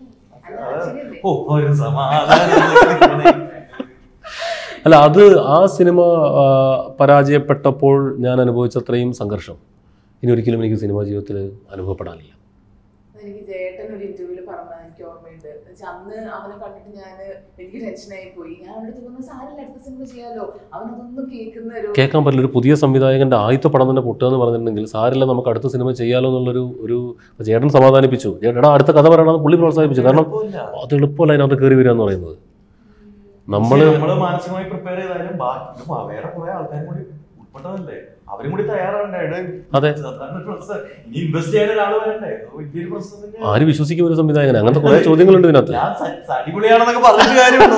[SPEAKER 2] ഒരു സമാധാനം.
[SPEAKER 1] അല്ല, അത് ആ സിനിമ പരാജയപ്പെട്ടപ്പോൾ ഞാൻ അനുഭവിച്ച അത്രയും സംഘർഷം ഇനി ഒരിക്കലും എനിക്ക് സിനിമാ ജീവിതത്തിൽ അനുഭവപ്പെടാനില്ല.
[SPEAKER 3] എനിക്ക് ജേട്ടൻ ഒരു ഇന്റർവ്യൂല് പറഞ്ഞത് എനിക്ക് ഓർമ്മയുണ്ട്. അന്ന് അവനെ കണ്ടിട്ട് ഞാൻ എനിക്ക് ടെൻഷനായി പോയി. ഞാൻ അവിടെ തോന്നുന്നു സാരല്ല, അടുത്ത സിനിമ ചെയ്യാലോ, അവനതൊന്നും കേൾക്കുന്ന ഒരു
[SPEAKER 1] കേൾക്കാൻ പറ്റില്ല. ഒരു പുതിയ സംവിധായകന്റെ ആദ്യത്തെ പടം തന്നെ പൊട്ടുക എന്ന് പറഞ്ഞിട്ടുണ്ടെങ്കിൽ സാരില്ല, നമുക്ക് അടുത്ത സിനിമ ചെയ്യാലോ എന്നുള്ളൊരു ഒരു ചേട്ടൻ സമാധാനിപ്പിച്ചു. ചേട്ടൻ അടുത്ത കഥ പറയണമെന്ന് പുള്ളി പ്രോത്സാഹിപ്പിച്ചു. കാരണം അത് എളുപ്പമല്ല അതിനകത്ത് കയറി വരിക എന്ന് പറയുന്നത്. നമ്മള്
[SPEAKER 2] മാനസികമായി പ്രിപ്പയർ ചെയ്താലും വേറെ കുറെ ആൾക്കാരും കൂടി ഉൾപ്പെട്ടതല്ലേ, അവരും കൂടി തയ്യാറാവണ്ടേ?
[SPEAKER 1] അതെ,
[SPEAKER 2] ഇൻവെസ്റ്റ് ചെയ്യാൻ ഒരാൾ വരണ്ടേ? വലിയൊരു പ്രശ്നം.
[SPEAKER 1] ആര് വിശ്വസിക്കും ഒരു സംവിധായകൻ? അങ്ങനത്തെ കുറെ ചോദ്യങ്ങളുണ്ട് ഇതിനകത്ത്.
[SPEAKER 2] അടിപൊളിയാണെന്നൊക്കെ പറഞ്ഞിട്ട് കാര്യമുണ്ടോ?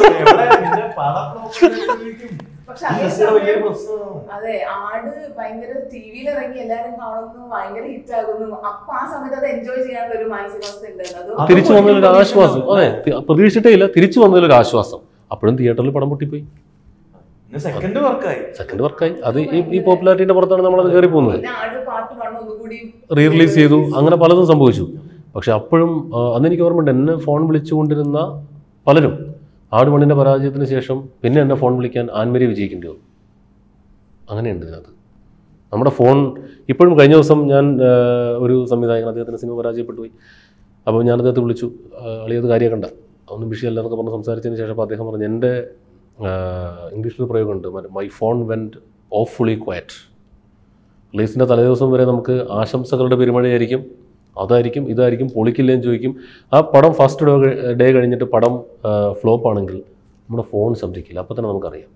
[SPEAKER 3] അതെ, ആട് ഭയങ്കര ടിവിയിൽ ഇറങ്ങി എല്ലാരും കാണുന്നു, ഭയങ്കര ഹിറ്റ് ആകുന്നു. അപ്പൊ ആ സമയത്ത് അത് എൻജോയ് ചെയ്യാനുള്ള ഒരു മാനസികാവസ്ഥ ഉണ്ട്.
[SPEAKER 1] തിരിച്ചു വന്നതിലൊരു ആശ്വാസം. അതെ, പ്രതീക്ഷിച്ചിട്ടേ ഇല്ല, തിരിച്ചു വന്നതിലൊരു ആശ്വാസം. അപ്പോഴും തിയേറ്ററിൽ പടം പൊട്ടിപ്പോയി.
[SPEAKER 2] സെക്കൻഡ് വർക്കായി
[SPEAKER 1] സെക്കൻഡ് വർക്കായി അത് ഈ പോപ്പുലാരിറ്റിന്റെ പുറത്താണ് നമ്മളത് കയറി പോകുന്നത്. റീ റിലീസ് ചെയ്തു, അങ്ങനെ പലതും സംഭവിച്ചു. പക്ഷെ അപ്പോഴും അന്ന് എനിക്ക് ഓർമ്മയുണ്ട്, എന്നെ ഫോൺ വിളിച്ചുകൊണ്ടിരുന്ന പലരും ആട് മണ്ണിന്റെ പരാജയത്തിന് ശേഷം പിന്നെ എന്നെ ഫോൺ വിളിക്കാൻ ആൻമരി വിജയിക്കേണ്ടി വന്നു. അങ്ങനെയുണ്ട് ഇതിനകത്ത്. നമ്മുടെ ഫോൺ ഇപ്പോഴും. കഴിഞ്ഞ ദിവസം ഞാൻ ഒരു സംവിധായകൻ, അദ്ദേഹത്തിൻ്റെ സിനിമ പരാജയപ്പെട്ടു പോയി. അപ്പോൾ ഞാൻ അദ്ദേഹത്തെ വിളിച്ചു, അളിയത് കാര്യം കണ്ട ഒന്നും വിഷയമല്ല എന്നൊക്കെ പറഞ്ഞ് സംസാരിച്ചതിന് ശേഷം അദ്ദേഹം പറഞ്ഞു, എൻ്റെ ഇംഗ്ലീഷിൽ പ്രയോഗമുണ്ട്, my phone went off fully quiet. റിലീസിൻ്റെ തലേദിവസം വരെ നമുക്ക് ആശംസകളുടെ പെരുമഴയായിരിക്കും, അതായിരിക്കും ഇതായിരിക്കും, പൊളിക്കില്ലേന്ന് ചോദിക്കും. ആ പടം ഫസ്റ്റ് ഡേ ഡേ കഴിഞ്ഞിട്ട് പടം ഫ്ലോപ്പ് ആണെങ്കിൽ നമ്മുടെ ഫോൺ ശബ്ദിക്കില്ല. അപ്പോൾ തന്നെ നമുക്കറിയാം,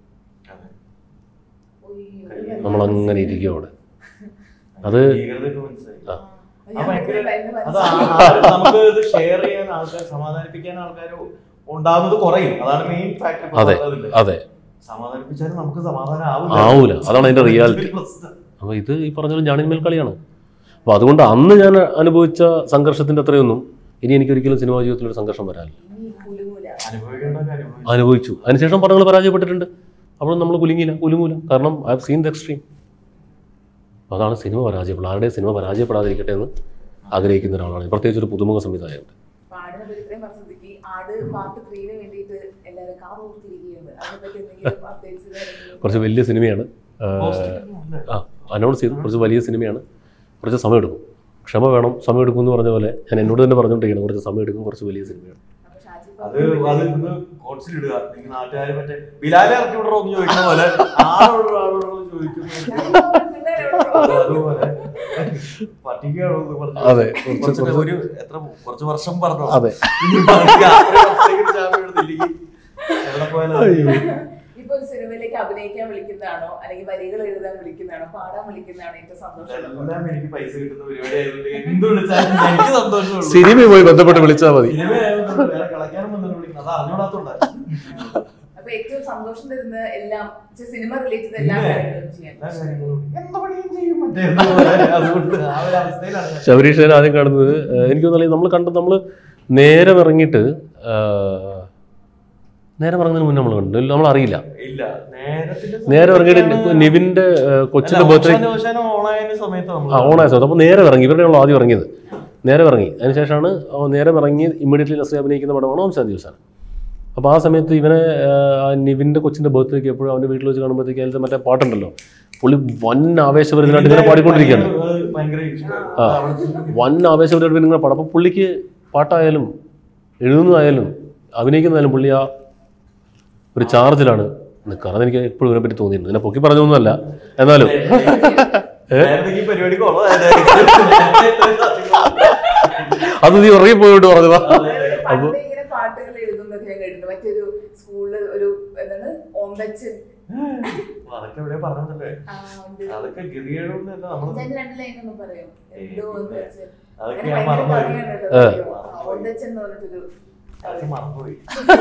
[SPEAKER 1] നമ്മളങ്ങനെ ഇരിക്കും അവിടെ. അത്
[SPEAKER 2] നമുക്ക് ഇത് ഷെയർ ചെയ്യാൻ ആൾക്കാർ, സമാധാനിപ്പിക്കാൻ ആൾക്കാർ ഉണ്ടാവുന്നത് കുറയും. അതാണ് മെയിൻ ഫാക്ടർ.
[SPEAKER 1] അതെ അതെ,
[SPEAKER 2] സമാധാനിപ്പിച്ചാലും നമുക്ക് സമാധാനം
[SPEAKER 1] ആവൂല. അതാണ് അതിന്റെ റിയാലിറ്റി. അപ്പോൾ ഇത് ഈ പറഞ്ഞാലും ജാണിന്മേൽ കളിയാണ്. അപ്പോൾ അതുകൊണ്ട് അന്ന് ഞാൻ അനുഭവിച്ച സംഘർഷത്തിന്റെ അത്രയൊന്നും ഇനി എനിക്കൊരിക്കലും സിനിമാ ജീവിതത്തിൽ ഒരു സംഘർഷം വരാനില്ല. അനുഭവിച്ചു. അതിനുശേഷം പടങ്ങൾ പരാജയപ്പെട്ടിട്ടുണ്ട്. അപ്പോഴും നമ്മൾ കുലുങ്ങിയില്ല, കുലുങ്ങൂല. കാരണം I have seen the extreme. അപ്പോൾ അതാണ് സിനിമ പരാജയപ്പെടുന്നത്. ആരുടെയും സിനിമ പരാജയപ്പെടാതിരിക്കട്ടെ എന്ന് ആഗ്രഹിക്കുന്ന ഒരാളാണ്, പ്രത്യേകിച്ച് ഒരു പുതുമുഖ സംവിധായകൻ. കുറച്ച് വലിയ സിനിമയാണ്, ആ അനൗൺസ് ചെയ്തു, കുറച്ച് വലിയ സിനിമയാണ്, കുറച്ച് സമയമെടുക്കും, ക്ഷമ വേണം, സമയമെടുക്കും എന്ന് പറഞ്ഞ പോലെ ഞാൻ എന്നോട് തന്നെ പറഞ്ഞുകൊണ്ടിരിക്കണം, കുറച്ച് സമയമെടുക്കും, കുറച്ച് വലിയ സിനിമയാണ്.
[SPEAKER 2] അത് അത് ഇന്ന് കോട്സിലിടുക, നിങ്ങൾ നാട്ടുകാർ മറ്റേ ബിലാലെ ഇറക്കി വിടറോ എന്ന് ചോദിക്കുന്ന പോലെ ആളോട് ആളോട് ചോദിക്കുന്നു, അതുപോലെ പട്ടികയാണോ പറഞ്ഞു.
[SPEAKER 1] അതെ,
[SPEAKER 2] ഒരു എത്ര കുറച്ച് വർഷം പറഞ്ഞു.
[SPEAKER 1] അതെ,
[SPEAKER 2] എവിടെ പോയാലും
[SPEAKER 3] ഇപ്പൊ ഒരു സിനിമയിലേക്ക് അഭിനയിക്കാൻ വിളിക്കുന്നതാണോ അല്ലെങ്കിൽ വരികൾ എഴുതാൻ വിളിക്കുന്നതാണോ പാടാൻ വിളിക്കുന്നതാണോ ഏറ്റവും സന്തോഷം?
[SPEAKER 2] എല്ലാം എനിക്ക് പൈസ കിട്ടുന്ന പരിപാടി ആയതുകൊണ്ട് എന്ത് വിളിച്ചാലും എനിക്ക് സന്തോഷമുള്ളൂ.
[SPEAKER 1] സിനിമ പോയി ബന്ധപ്പെട്ട് വിളിച്ചാൽ മതി.
[SPEAKER 2] സിനിമ ആയതുകൊണ്ട് വേറെ കളക്കാനും വന്നു വിളിക്കുന്നത് അത് അറിഞ്ഞോടാത്തോണ്ടായിരുന്നു.
[SPEAKER 3] അപ്പൊ ഏറ്റവും സന്തോഷം തരുന്ന എല്ലാം സിനിമ റിലേറ്റഡ് എല്ലാ കാര്യങ്ങളും ചെയ്യാൻ
[SPEAKER 2] എന്താ പണിയും ചെയ്യും മറ്റേ അതുകൊണ്ട് ആ ഒരു അവസ്ഥയിലാണ്.
[SPEAKER 1] ശബരീഷ് ആദ്യം കാണുന്നത് എനിക്ക് തോന്നുന്നില്ല, നമ്മൾ കണ്ട് നമ്മൾ നേരം ഇറങ്ങിയിട്ട് നേരം ഇറങ്ങുന്നതിന് മുന്നേ നമ്മൾ കണ്ടു, നമ്മൾ അറിയില്ല. നേരെ ഇറങ്ങിയിട്ട് നിവിന്റെ കൊച്ചിന്റെ ബർത്ത്ഡേ ഓണായ സമയത്ത് അപ്പോൾ നേരെ ഇറങ്ങി, ഇവരുടെയാണല്ലോ ആദ്യം ഇറങ്ങിയത്. നേരെ ഇറങ്ങി, അതിനുശേഷമാണ് നേരെ ഇറങ്ങി ഇമ്മീഡിയറ്റ്ലി നസ്രി അഭിനയിക്കുന്ന പടമാണ് ഓം ശാന്തി ദിവസമാണ്. അപ്പോൾ ആ സമയത്ത് ഇവനെ നിവിന്റെ കൊച്ചിന്റെ ബർത്ത്ഡേക്ക് എപ്പോഴും അവൻ്റെ വീട്ടിൽ വെച്ച് കാണുമ്പോഴത്തേക്ക് അതിലത്തെ മറ്റേ പാട്ടുണ്ടല്ലോ, പുള്ളി വൻ ആവേശപരമായിട്ട് ഇങ്ങനെ പാടിക്കൊണ്ടിരിക്കുകയാണ്. ആ വൻ ആവേശപരമായിട്ട് ഇങ്ങനെ പാടും. അപ്പോൾ പുള്ളിക്ക് പാട്ടായാലും എഴുതുന്നതായാലും അഭിനയിക്കുന്നതായാലും പുള്ളി ആ ഒരു ചാർജിലാണ് നിൽക്കുക. അതെനിക്ക് എപ്പോഴും ഇതിനെ പറ്റി തോന്നിയിട്ടുണ്ട്. ഇതിനെ പൊക്കി പറഞ്ഞൊന്നുമല്ല, എന്നാലും അത് നീ ഉറങ്ങി പോയിട്ട് പറഞ്ഞതാ. അപ്പൊ
[SPEAKER 3] പാട്ടുകൾ എഴുതുന്നത് ഞാൻ കേട്ടിട്ടുണ്ട്. മറ്റൊരു സ്കൂളില് ഒരു എന്താണ് ഓമ്പച്ചൻ
[SPEAKER 2] അതൊക്കെ എവിടെ പറഞ്ഞല്ലേ, അതൊക്കെ
[SPEAKER 3] രണ്ട് ലൈനൊന്നും പറയും എന്തോ
[SPEAKER 2] അതൊക്കെ ഞാൻ മറന്നുപോയി.
[SPEAKER 3] ഓമ്പച്ചൻ എന്ന് പറഞ്ഞിട്ടൊരു
[SPEAKER 2] അതൊക്കെ മറന്നുപോയി.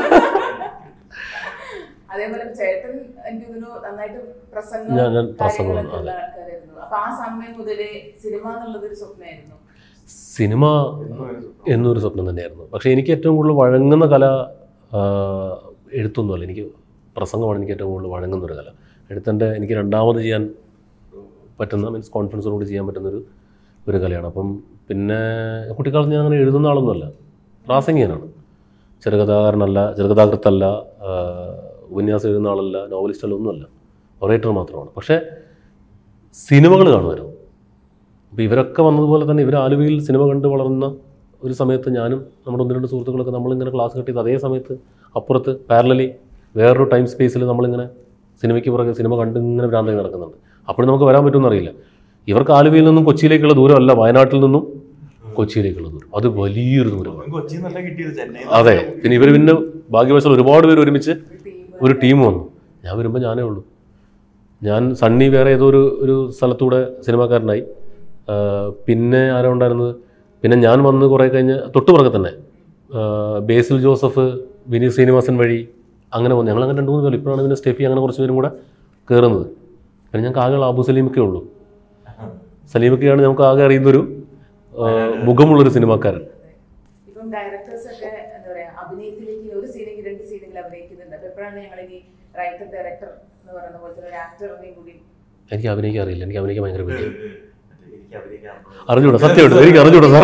[SPEAKER 3] അതേപോലെ ചേട്ടൻ എനിക്ക് തോന്നുന്നു നന്നായിട്ട് പ്രസംഗം
[SPEAKER 1] കാര്യങ്ങളൊക്കെയുള്ള
[SPEAKER 3] ആൾക്കാരായിരുന്നു. അപ്പൊ ആ സമയം മുതലേ സിനിമ എന്നുള്ളത് ഒരു സ്വപ്നമായിരുന്നു.
[SPEAKER 1] സിനിമ എന്നൊരു സ്വപ്നം തന്നെയായിരുന്നു. പക്ഷേ എനിക്ക് ഏറ്റവും കൂടുതൽ വഴങ്ങുന്ന കല എഴുത്തൊന്നുമല്ല, എനിക്ക് പ്രസംഗമാണ് എനിക്ക് ഏറ്റവും കൂടുതൽ വഴങ്ങുന്നൊരു കല. എഴുത്തിൻ്റെ എനിക്ക് രണ്ടാമത് ചെയ്യാൻ പറ്റുന്ന മീൻസ് കോൺഫിഡൻസോടുകൂടി ചെയ്യാൻ പറ്റുന്നൊരു ഒരു കലയാണ്. അപ്പം പിന്നെ കുട്ടിക്കാലത്ത് ഞാൻ അങ്ങനെ എഴുതുന്ന ആളൊന്നുമല്ല, പ്രാസംഗികനാണ്, ചെറുകഥാകാരനല്ല, ചെറുകഥാകൃത്തല്ല, ഉപന്യാസം എഴുതുന്ന ആളല്ല, നോവലിസ്റ്റല്ല, ഒന്നുമല്ല, ഒറേറ്റർ മാത്രമാണ്. പക്ഷേ സിനിമകൾ കാണുമായിരുന്നു. അപ്പോൾ ഇവരൊക്കെ വന്നതുപോലെ തന്നെ ഇവർ ആലുവയിൽ സിനിമ കണ്ട് വളർന്ന ഒരു സമയത്ത് ഞാനും നമ്മുടെ ഒന്ന് രണ്ട് സുഹൃത്തുക്കളൊക്കെ നമ്മളിങ്ങനെ ക്ലാസ് കിട്ടിയത് അതേ സമയത്ത് അപ്പുറത്ത് പാരലലി വേറൊരു ടൈം സ്പേസിൽ നമ്മളിങ്ങനെ സിനിമയ്ക്ക് പുറകെ സിനിമ കണ്ട് ഇങ്ങനെ ഭ്രാന്തായി നടക്കുന്നുണ്ട്. അപ്പോഴും നമുക്ക് വരാൻ പറ്റുമെന്ന് അറിയില്ല. ഇവർക്ക് ആലുവയിൽ നിന്നും കൊച്ചിയിലേക്കുള്ള ദൂരമല്ല, വയനാട്ടിൽ നിന്നും കൊച്ചിയിലേക്കുള്ള ദൂരം, അത് വലിയൊരു ദൂരമാണ്. അതെ, പിന്നെ ഇവർ പിന്നെ ഭാഗ്യവശാൽ ഒരുപാട് പേര് ഒരുമിച്ച് ഒരു ടീം വന്നു. ഞാൻ വരുമ്പോൾ ഞാനേ ഉള്ളൂ. ഞാൻ സണ്ണി വേറെ ഏതോ ഒരു ഒരു സ്ഥലത്തൂടെ സിനിമാക്കാരനായി. പിന്നെ ആരാ ഉണ്ടായിരുന്നത്, പിന്നെ ഞാൻ വന്ന് കുറേ കഴിഞ്ഞ് തൊട്ടുപുറകെ തന്നെ ബേസിൽ ജോസഫ്, വിനീത് ശ്രീനിവാസൻ വഴി അങ്ങനെ വന്നു. ഞങ്ങളങ്ങനെ രണ്ട് മൂന്ന് പേര്, ഇപ്പോഴാണ് പിന്നെ സ്റ്റെഫി, അങ്ങനെ കുറച്ച് പേരും കൂടെ കയറുന്നത്. പിന്നെ ഞങ്ങൾക്ക് ആകെ അബു സലീമൊക്കെ ഉള്ളൂ. സലീമൊക്കെയാണ് നമുക്ക് ആകെ അറിയുന്നൊരു മുഖമുള്ളൊരു സിനിമാക്കാരൻ.
[SPEAKER 3] ഇപ്പം ഡയറക്ടേഴ്സ് ഒക്കെ എന്താ പറയാ അഭിനയത്തിലേക്ക് ഒരു സീനെങ്കിൽ രണ്ട് സീനുകൾ അഭിനയിക്കുന്നുണ്ട്. അപ്പോൾ എപ്പോഴാണ് ഞങ്ങൾ ഇനി റൈറ്റർ ഡയറക്ടർ എന്ന് പറയുന്ന പോലത്തെ ഒരു ആക്ടറിനെയും കൂടി?
[SPEAKER 1] എനിക്ക് അഭിനയിക്കാൻ അറിയില്ല, എനിക്ക് അഭിനയിക്കാൻ ഭയങ്കര പേടിയാണ്. അറിഞ്ഞൂടാ, സത്യമായിട്ട് എനിക്ക് അറിഞ്ഞൂടാ സാർ.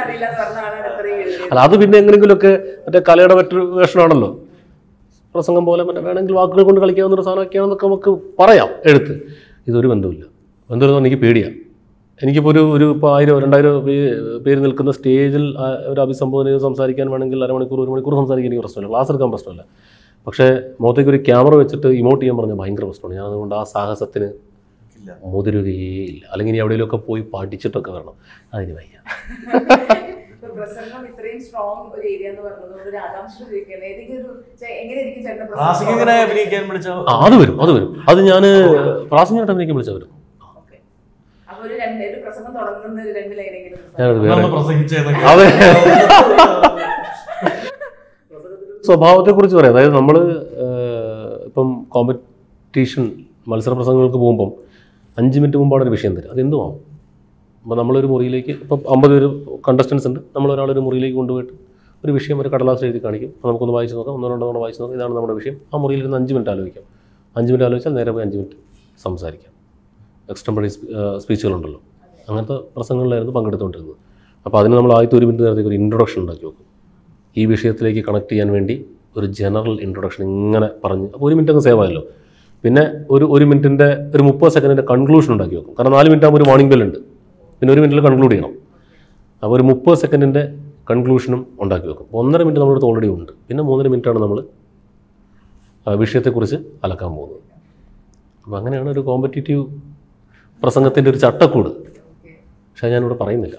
[SPEAKER 1] അല്ല, അത് പിന്നെ എങ്ങനെയെങ്കിലുമൊക്കെ മറ്റേ കലയുടെ മറ്റൊരു വേഷമാണല്ലോ, പ്രസംഗം പോലെ മറ്റേ വേണമെങ്കിൽ വാക്കുകൾ കൊണ്ട് കളിക്കാവുന്നൊരു സാധനമൊക്കെയാണെന്നൊക്കെ നമുക്ക് പറയാം. എഴുത്ത് ഇതൊരു ബന്ധമില്ല. ബന്ധമെന്ന് പറഞ്ഞാൽ എനിക്ക് പേടിയാണ്. എനിക്കിപ്പോൾ ഒരു ഒരു ഇപ്പോൾ ആയിരം രണ്ടായിരം പേര് നിൽക്കുന്ന സ്റ്റേജിൽ ഒരു അഭിസംബോധന ചെയ്ത് സംസാരിക്കാൻ വേണമെങ്കിൽ അരമണിക്കൂർ ഒരു മണിക്കൂർ സംസാരിക്കാൻ എനിക്ക് പ്രശ്നമില്ല, ക്ലാസ് എടുക്കാൻ പ്രശ്നമില്ല. പക്ഷേ മുഖത്തേക്ക് ഒരു ക്യാമറ വെച്ചിട്ട് ഇമോട്ട് ചെയ്യാൻ പറഞ്ഞാൽ ഭയങ്കര പ്രശ്നമാണ്. ഞാൻ അതുകൊണ്ട് ആ സാഹസത്തിന് മുതിരുകയേയില്ല. അല്ലെങ്കിൽ ഇനി എവിടെയെങ്കിലുമൊക്കെ പോയി പഠിച്ചിട്ടൊക്കെ വരണം, അതിന് വയ്യ.
[SPEAKER 3] പ്രസംഗം ഇത്രയും സ്ട്രോങ് ഒരു ഏരിയ എന്ന് പറഞ്ഞതുകൊണ്ട് ഒരു ആകാംക്ഷ ചോദിക്കുകയാണ്,
[SPEAKER 1] അത് വരും അത് വരും അത് ഞാൻ പ്രാസംഗികമായിട്ട് അഭിനയിക്കാൻ വിളിച്ചാൽ വരും. അതെ, സ്വഭാവത്തെ കുറിച്ച് പറയാം. അതായത് നമ്മൾ ഇപ്പം കോമ്പറ്റീഷൻ മത്സര പ്രസംഗങ്ങൾക്ക് പോകുമ്പം അഞ്ച് മിനിറ്റ് മുമ്പാണ് ഒരു വിഷയം തരും, അതെന്തും ആവും. അപ്പോൾ നമ്മളൊരു മുറിയിലേക്ക് ഇപ്പം അമ്പത് പേര് കണ്ടസ്റ്റൻസ് ഉണ്ട്, നമ്മളൊരാളൊരു മുറിയിലേക്ക് കൊണ്ടുപോയിട്ട് ഒരു വിഷയം ഒരു കടലാസ് എഴുതി കാണിക്കും. അപ്പോൾ നമുക്കൊന്ന് വായിച്ച് നോക്കാം, ഒന്നോ രണ്ടോ തവണ വായിച്ച് നോക്കാം, ഇതാണ് നമ്മുടെ വിഷയം. ആ മുറിയിലിരുന്ന് അഞ്ച് മിനിറ്റ് ആലോചിക്കാം. അഞ്ച് മിനിറ്റ് ആലോചിച്ചാൽ നേരെ പോയി അഞ്ച് മിനിറ്റ് സംസാരിക്കാം. എക്സ്റ്റംപററി സ്പീച്ചുകളുണ്ടല്ലോ, അങ്ങനത്തെ പ്രസംഗങ്ങളിലായിരുന്നു പങ്കെടുത്തുകൊണ്ടിരുന്നത്. അപ്പോൾ അതിന് നമ്മൾ ആദ്യത്തെ ഒരു മിനിറ്റ് നേരത്തേക്ക് ഒരു ഇൻട്രൊഡക്ഷൻ ഉണ്ടാക്കി വെക്കും. ഈ വിഷയത്തിലേക്ക് കണക്ട് ചെയ്യാൻ വേണ്ടി ഒരു ജനറൽ ഇൻട്രൊഡക്ഷൻ ഇങ്ങനെ പറഞ്ഞ്, അപ്പോൾ ഒരു മിനിറ്റ് അങ്ങ് സേവ് ആയല്ലോ. പിന്നെ ഒരു ഒരു മിനിറ്റിൻ്റെ ഒരു മുപ്പത് സെക്കൻഡിൻ്റെ കൺക്ലൂഷൻ ഉണ്ടാക്കി വെക്കും. കാരണം നാല് മിനിറ്റ് ആകുമ്പോൾ ഒരു വാർണിംഗ് ബെൽ ഉണ്ട്, പിന്നെ ഒരു മിനിറ്റിൽ കൺക്ലൂഡ് ചെയ്യണം. അപ്പോൾ ഒരു മുപ്പത് സെക്കൻഡിൻ്റെ കൺക്ലൂഷനും ഉണ്ടാക്കി വെക്കും. ഒന്നര മിനിറ്റ് നമ്മുടെ അടുത്ത് ഓൾറെഡി ഉണ്ട്. പിന്നെ മൂന്നര മിനിറ്റാണ് നമ്മൾ വിഷയത്തെക്കുറിച്ച് അലക്കാൻ പോകുന്നത്. അപ്പോൾ അങ്ങനെയാണ് ഒരു കോമ്പറ്റീറ്റീവ് പ്രസംഗത്തിൻ്റെ ഒരു ചട്ടക്കൂട്. പക്ഷേ ഞാനിവിടെ പറയുന്നില്ല.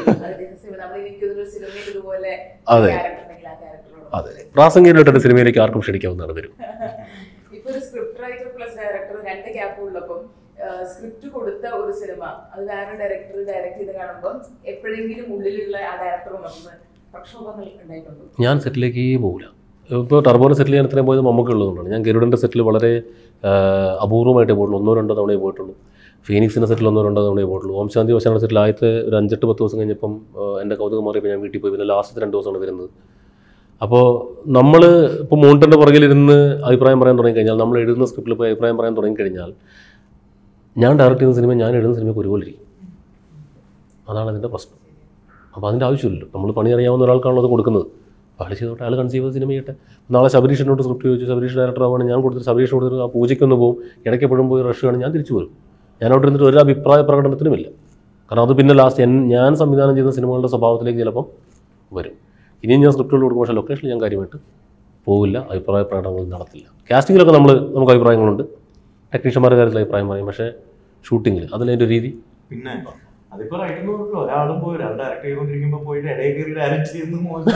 [SPEAKER 1] അതെ അതെ, പ്രാസംഗികമായിട്ടൊരു സിനിമയിലേക്ക് ആർക്കും ക്ഷണിക്കാവുന്നതാണ് വരും.
[SPEAKER 3] ഇപ്പോൾ ഒരു സ്ക്രിപ്റ്റ് റൈറ്റർ പ്ലസ് ഡയറക്ടർ രണ്ട് ഗ്യാപ്പ് ഉള്ളപ്പം സ്ക്രിപ്റ്റ് കൊടുത്ത ഒരു സിനിമ അത് വേറെ ഡയറക്ടർ ഡയറക്ട് ചെയ്ത് കാണുമ്പോൾ എപ്പോഴെങ്കിലും ഉള്ളിലുള്ള ആ ഡയറക്ടറും പ്രക്ഷോഭങ്ങൾ ഉണ്ടായിട്ടുണ്ടോ?
[SPEAKER 1] ഞാൻ സെറ്റിലേക്ക് പോകില്ല. ഇപ്പോൾ ടർബോനെ സെറ്റിൽ ചെയ്യാൻ ഇത്രയും പോയത് നമുക്ക് ഉള്ളതുകൊണ്ടാണ്. ഞാൻ ഗരുഡൻ്റെ സെറ്റിൽ വളരെ അപൂർവമായിട്ടേ പോയിട്ടുള്ളൂ. ഒന്നോ രണ്ടോ തവണയേ പോയിട്ടുള്ളൂ. ഫീനിക്സിൻ്റെ സെറ്റിൽ ഒന്നോ രണ്ടോ തവണയേ പോയിട്ടുള്ളൂ. ഓം ശാന്തി ഓശാന സെറ്റിൽ ആദ്യത്തെ ഒരു അഞ്ചെട്ട് പത്ത് ദിവസം കഴിഞ്ഞപ്പം എൻ്റെ കൗതുകം മാറിയപ്പോൾ ഞാൻ വീട്ടിൽ പോയി. പിന്നെ ലാസ്റ്റത്തെ രണ്ട് ദിവസമാണ് വരുന്നത്. അപ്പോൾ നമ്മൾ ഇപ്പോൾ മോണിറ്ററിൻ്റെ പുറകിലിരുന്ന് അഭിപ്രായം പറയാൻ തുടങ്ങിക്കഴിഞ്ഞാൽ, നമ്മൾ എഴുതുന്ന സ്ക്രിപ്റ്റിൽ പോയി അഭിപ്രായം പറയാൻ തുടങ്ങിക്കഴിഞ്ഞാൽ, ഞാൻ ഡയറക്റ്റ് ചെയ്യുന്ന സിനിമ ഞാൻ എഴുതുന്ന സിനിമയ്ക്ക് ഒരുപോലെ ഇരിക്കും. അതാണ് അതിൻ്റെ പ്രശ്നം. അപ്പോൾ അതിൻ്റെ ആവശ്യമില്ലല്ലോ. നമ്മൾ പണി അറിയാവുന്ന ഒരാൾക്കാണല്ലോ അത് കൊടുക്കുന്നത്. അയാൾ ചെയ്തോട്ടെ, അയാൾ കൺസീവ് ചെയ്ത സിനിമ ചെയ്യട്ടെ. നാളെ ശബരീഷിനോട് സ്ക്രിപ്റ്റ് ചോദിച്ചു, ശബരീഷ് ഡയറക്ടർ ആവുകയാണ്, ഞാൻ കൊടുത്തിട്ട് ശബരീഷ് കൊടുത്തിട്ട് ആ പൂജയ്ക്കൊന്ന് പോകും, ഇടയ്ക്കെപ്പോഴും പോയി റഷ് കാണും, ഞാൻ തിരിച്ചു വരും. ഞാൻ അവിടെ ഇരുന്നിട്ട് ഒരു അഭിപ്രായ പ്രകടനത്തിനുമില്ല. കാരണം അത് പിന്നെ ലാസ്റ്റ് ഞാൻ സംവിധാനം ചെയ്ത സിനിമകളുടെ സ്വഭാവത്തിലേക്ക് ചിലപ്പം വരും. ഇനിയും ഞാൻ സ്ക്രിപ്റ്റുകൾ കൊടുക്കും, പക്ഷേ ലൊക്കേഷനിൽ ഞാൻ കാര്യമായിട്ട് പോവില്ല, അഭിപ്രായ പ്രകടനങ്ങൾ നടത്തില്ല. കാസ്റ്റിങ്ങിലൊക്കെ നമ്മൾ നമുക്ക് അഭിപ്രായങ്ങളുണ്ട്, ടെക്നീഷ്യന്മാരുടെ കാര്യത്തിൽ അഭിപ്രായം പറയും. പക്ഷേ ഷൂട്ടിങ്ങിൽ അതിലതിൻ്റെ രീതി
[SPEAKER 2] പിന്നെ അതിപ്പോ റൈറ്റർ ഒരാളും പോയി ഒരാൾ ഡയറക്ട് ചെയ്തുകൊണ്ടിരിക്കുമ്പോ പോയിട്ട് ഇടയിൽ കയറി ഡയറക്ട് ചെയ്യുന്ന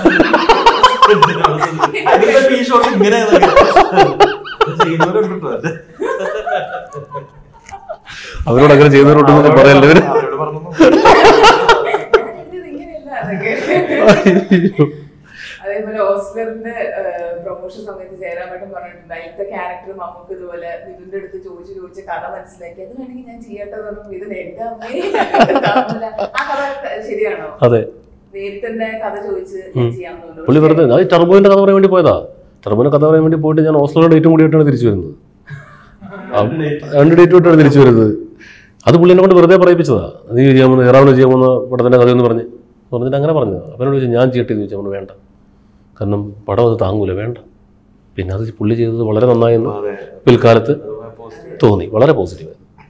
[SPEAKER 2] ഈ ഷോട്ട് ഇങ്ങനെ ചെയ്യുന്നവരുണ്ടോ?
[SPEAKER 1] അവരോട് അങ്ങനെ ചെയ്യുന്നവരോട് പറയല്ലേ?
[SPEAKER 2] അവരോട് പറഞ്ഞു
[SPEAKER 3] അതേപോലെ ഓസ്ലറിന്റെ പ്രൊമോഷൻ സമയത്ത് ജയറാമേട്ടൻ പറഞ്ഞിട്ടുണ്ട്, അതിലത്തെ ക്യാരക്ടർ നമുക്ക് ഇതുപോലെ മിഥുന്റെ അടുത്ത് ചോദിച്ചു ചോദിച്ച് കഥ മനസ്സിലാക്കി അത് വേണമെങ്കിൽ ഞാൻ ചെയ്യട്ടെ പറഞ്ഞു. മിഥുൻ എന്റെ അമ്മയെ ആ കഥ ശരിയാണോ?
[SPEAKER 1] അതെ,
[SPEAKER 3] നേരിട്ട് തന്നെ കഥ ചോദിച്ച് ചെയ്യാൻ
[SPEAKER 1] പുള്ളി വെറുതെ അത് ടർബോന്റെ കഥ പറയാൻ വേണ്ടി പോയതാ. ടർബോന്റെ കഥ പറയാൻ വേണ്ടി പോയിട്ട് ഞാൻ ഓസ്ലറുടെ ഡേറ്റും കൂടിയിട്ടാണ് തിരിച്ചു വരുന്നത്. രണ്ട് ഡേറ്റ് വിട്ടാണ് തിരിച്ചു വരുന്നത്. അത് പുള്ളിനെ കൊണ്ട് വെറുതെ പറയിപ്പിച്ചതാ. നീ ചെയ്യാമെന്ന് ഏറാവണ ചെയ്യാമെന്ന പടത്തിന്റെ കഥയെന്ന് പറഞ്ഞ് പറഞ്ഞിട്ട് അങ്ങനെ പറഞ്ഞത്. അവനോട് ചോദിച്ചാൽ ഞാൻ ചെയ്യട്ടെ എന്ന് ചോദിച്ചാൽ വേണ്ട, കാരണം പടം അത് താങ്ങൂല, വേണ്ട. പിന്നെ അത് പുള്ളി ചെയ്തത് വളരെ നന്നായെന്ന് പിൽക്കാലത്ത് തോന്നി, വളരെ പോസിറ്റീവ്.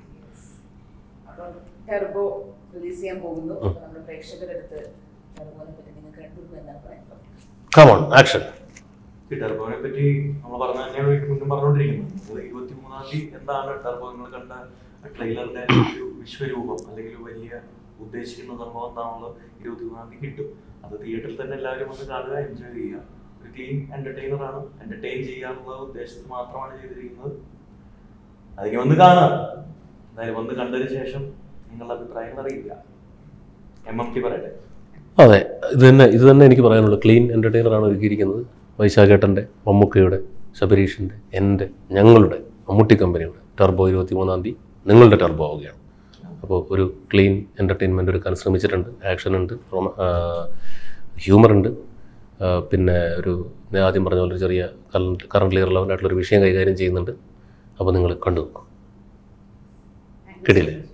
[SPEAKER 3] ടർബോ റിലീസ് ചെയ്യാൻ പോകുന്നു, നമ്മുടെ പ്രേക്ഷകരുടെ അടുത്ത് ടർബോനെ പറ്റി നിങ്ങൾക്ക് രണ്ടുപേർക്കും എന്താ പറയുക?
[SPEAKER 1] Come on, action.
[SPEAKER 2] ടർബോനെ പറ്റി നമ്മൾ പറഞ്ഞ തന്നെയാണ് മുന്നും പറഞ്ഞുകൊണ്ടിരിക്കുന്നത്. ഇരുപത്തി മൂന്നാം തീയതി എന്താണ് ടർബോ നിങ്ങൾ കണ്ട ട്രെയിലറിന്റെ ഒരു വിശ്വരൂപം അല്ലെങ്കിൽ വലിയ ഉദ്ദേശിക്കുന്ന സംഭവം എന്താണുള്ളത് ഇരുപത്തി മൂന്നാം തീയതി കിട്ടും. അത് തിയേറ്ററിൽ തന്നെ എല്ലാവരും വന്ന് കാണുക, എൻജോയ് ചെയ്യുക. ഒരു ക്ലീൻ എന്റർടൈനർ ആണ്, എന്റർടൈൻ ചെയ്യാനുള്ള ഉദ്ദേശത്തിൽ മാത്രമാണ് ചെയ്തിരിക്കുന്നത്. അതിന് വന്ന് കാണുക. എന്തായാലും വന്ന് കണ്ടതിന് ശേഷം നിങ്ങളുടെ അഭിപ്രായങ്ങൾ അറിയില്ല. എം എം ടി പറയട്ടെ.
[SPEAKER 1] അതെ, ഇത് തന്നെ ഇത് തന്നെ എനിക്ക് പറയാനുള്ളൂ. ക്ലീൻ എന്റർടൈനർ ആണ് ഒരുക്കിയിരിക്കുന്നത്. വൈശാഖേട്ടൻ്റെ, മമ്മൂക്കയുടെ, ശബരീഷിൻ്റെ, എൻ്റെ, ഞങ്ങളുടെ മമ്മൂട്ടി കമ്പനിയുടെ ടർബോ ഇരുപത്തി മൂന്നാം തീയതി നിങ്ങളുടെ ടർബോ ആവുകയാണ്. അപ്പോൾ ഒരു ക്ലീൻ എൻ്റർടൈൻമെൻ്റ് ഒരുക്കാൻ ശ്രമിച്ചിട്ടുണ്ട്. ആക്ഷൻ ഉണ്ട്, ഹ്യൂമർ ഉണ്ട്, പിന്നെ ഒരു ആദ്യം പറഞ്ഞ പോലെ ചെറിയ കറണ്ട് കറണ്ട്ലി റിലവൻ്റ് ആയിട്ടുള്ളൊരു വിഷയം കൈകാര്യം ചെയ്യുന്നുണ്ട്. അപ്പോൾ നിങ്ങൾ കണ്ടു നോക്കും. കിട്ടിയില്ലേ?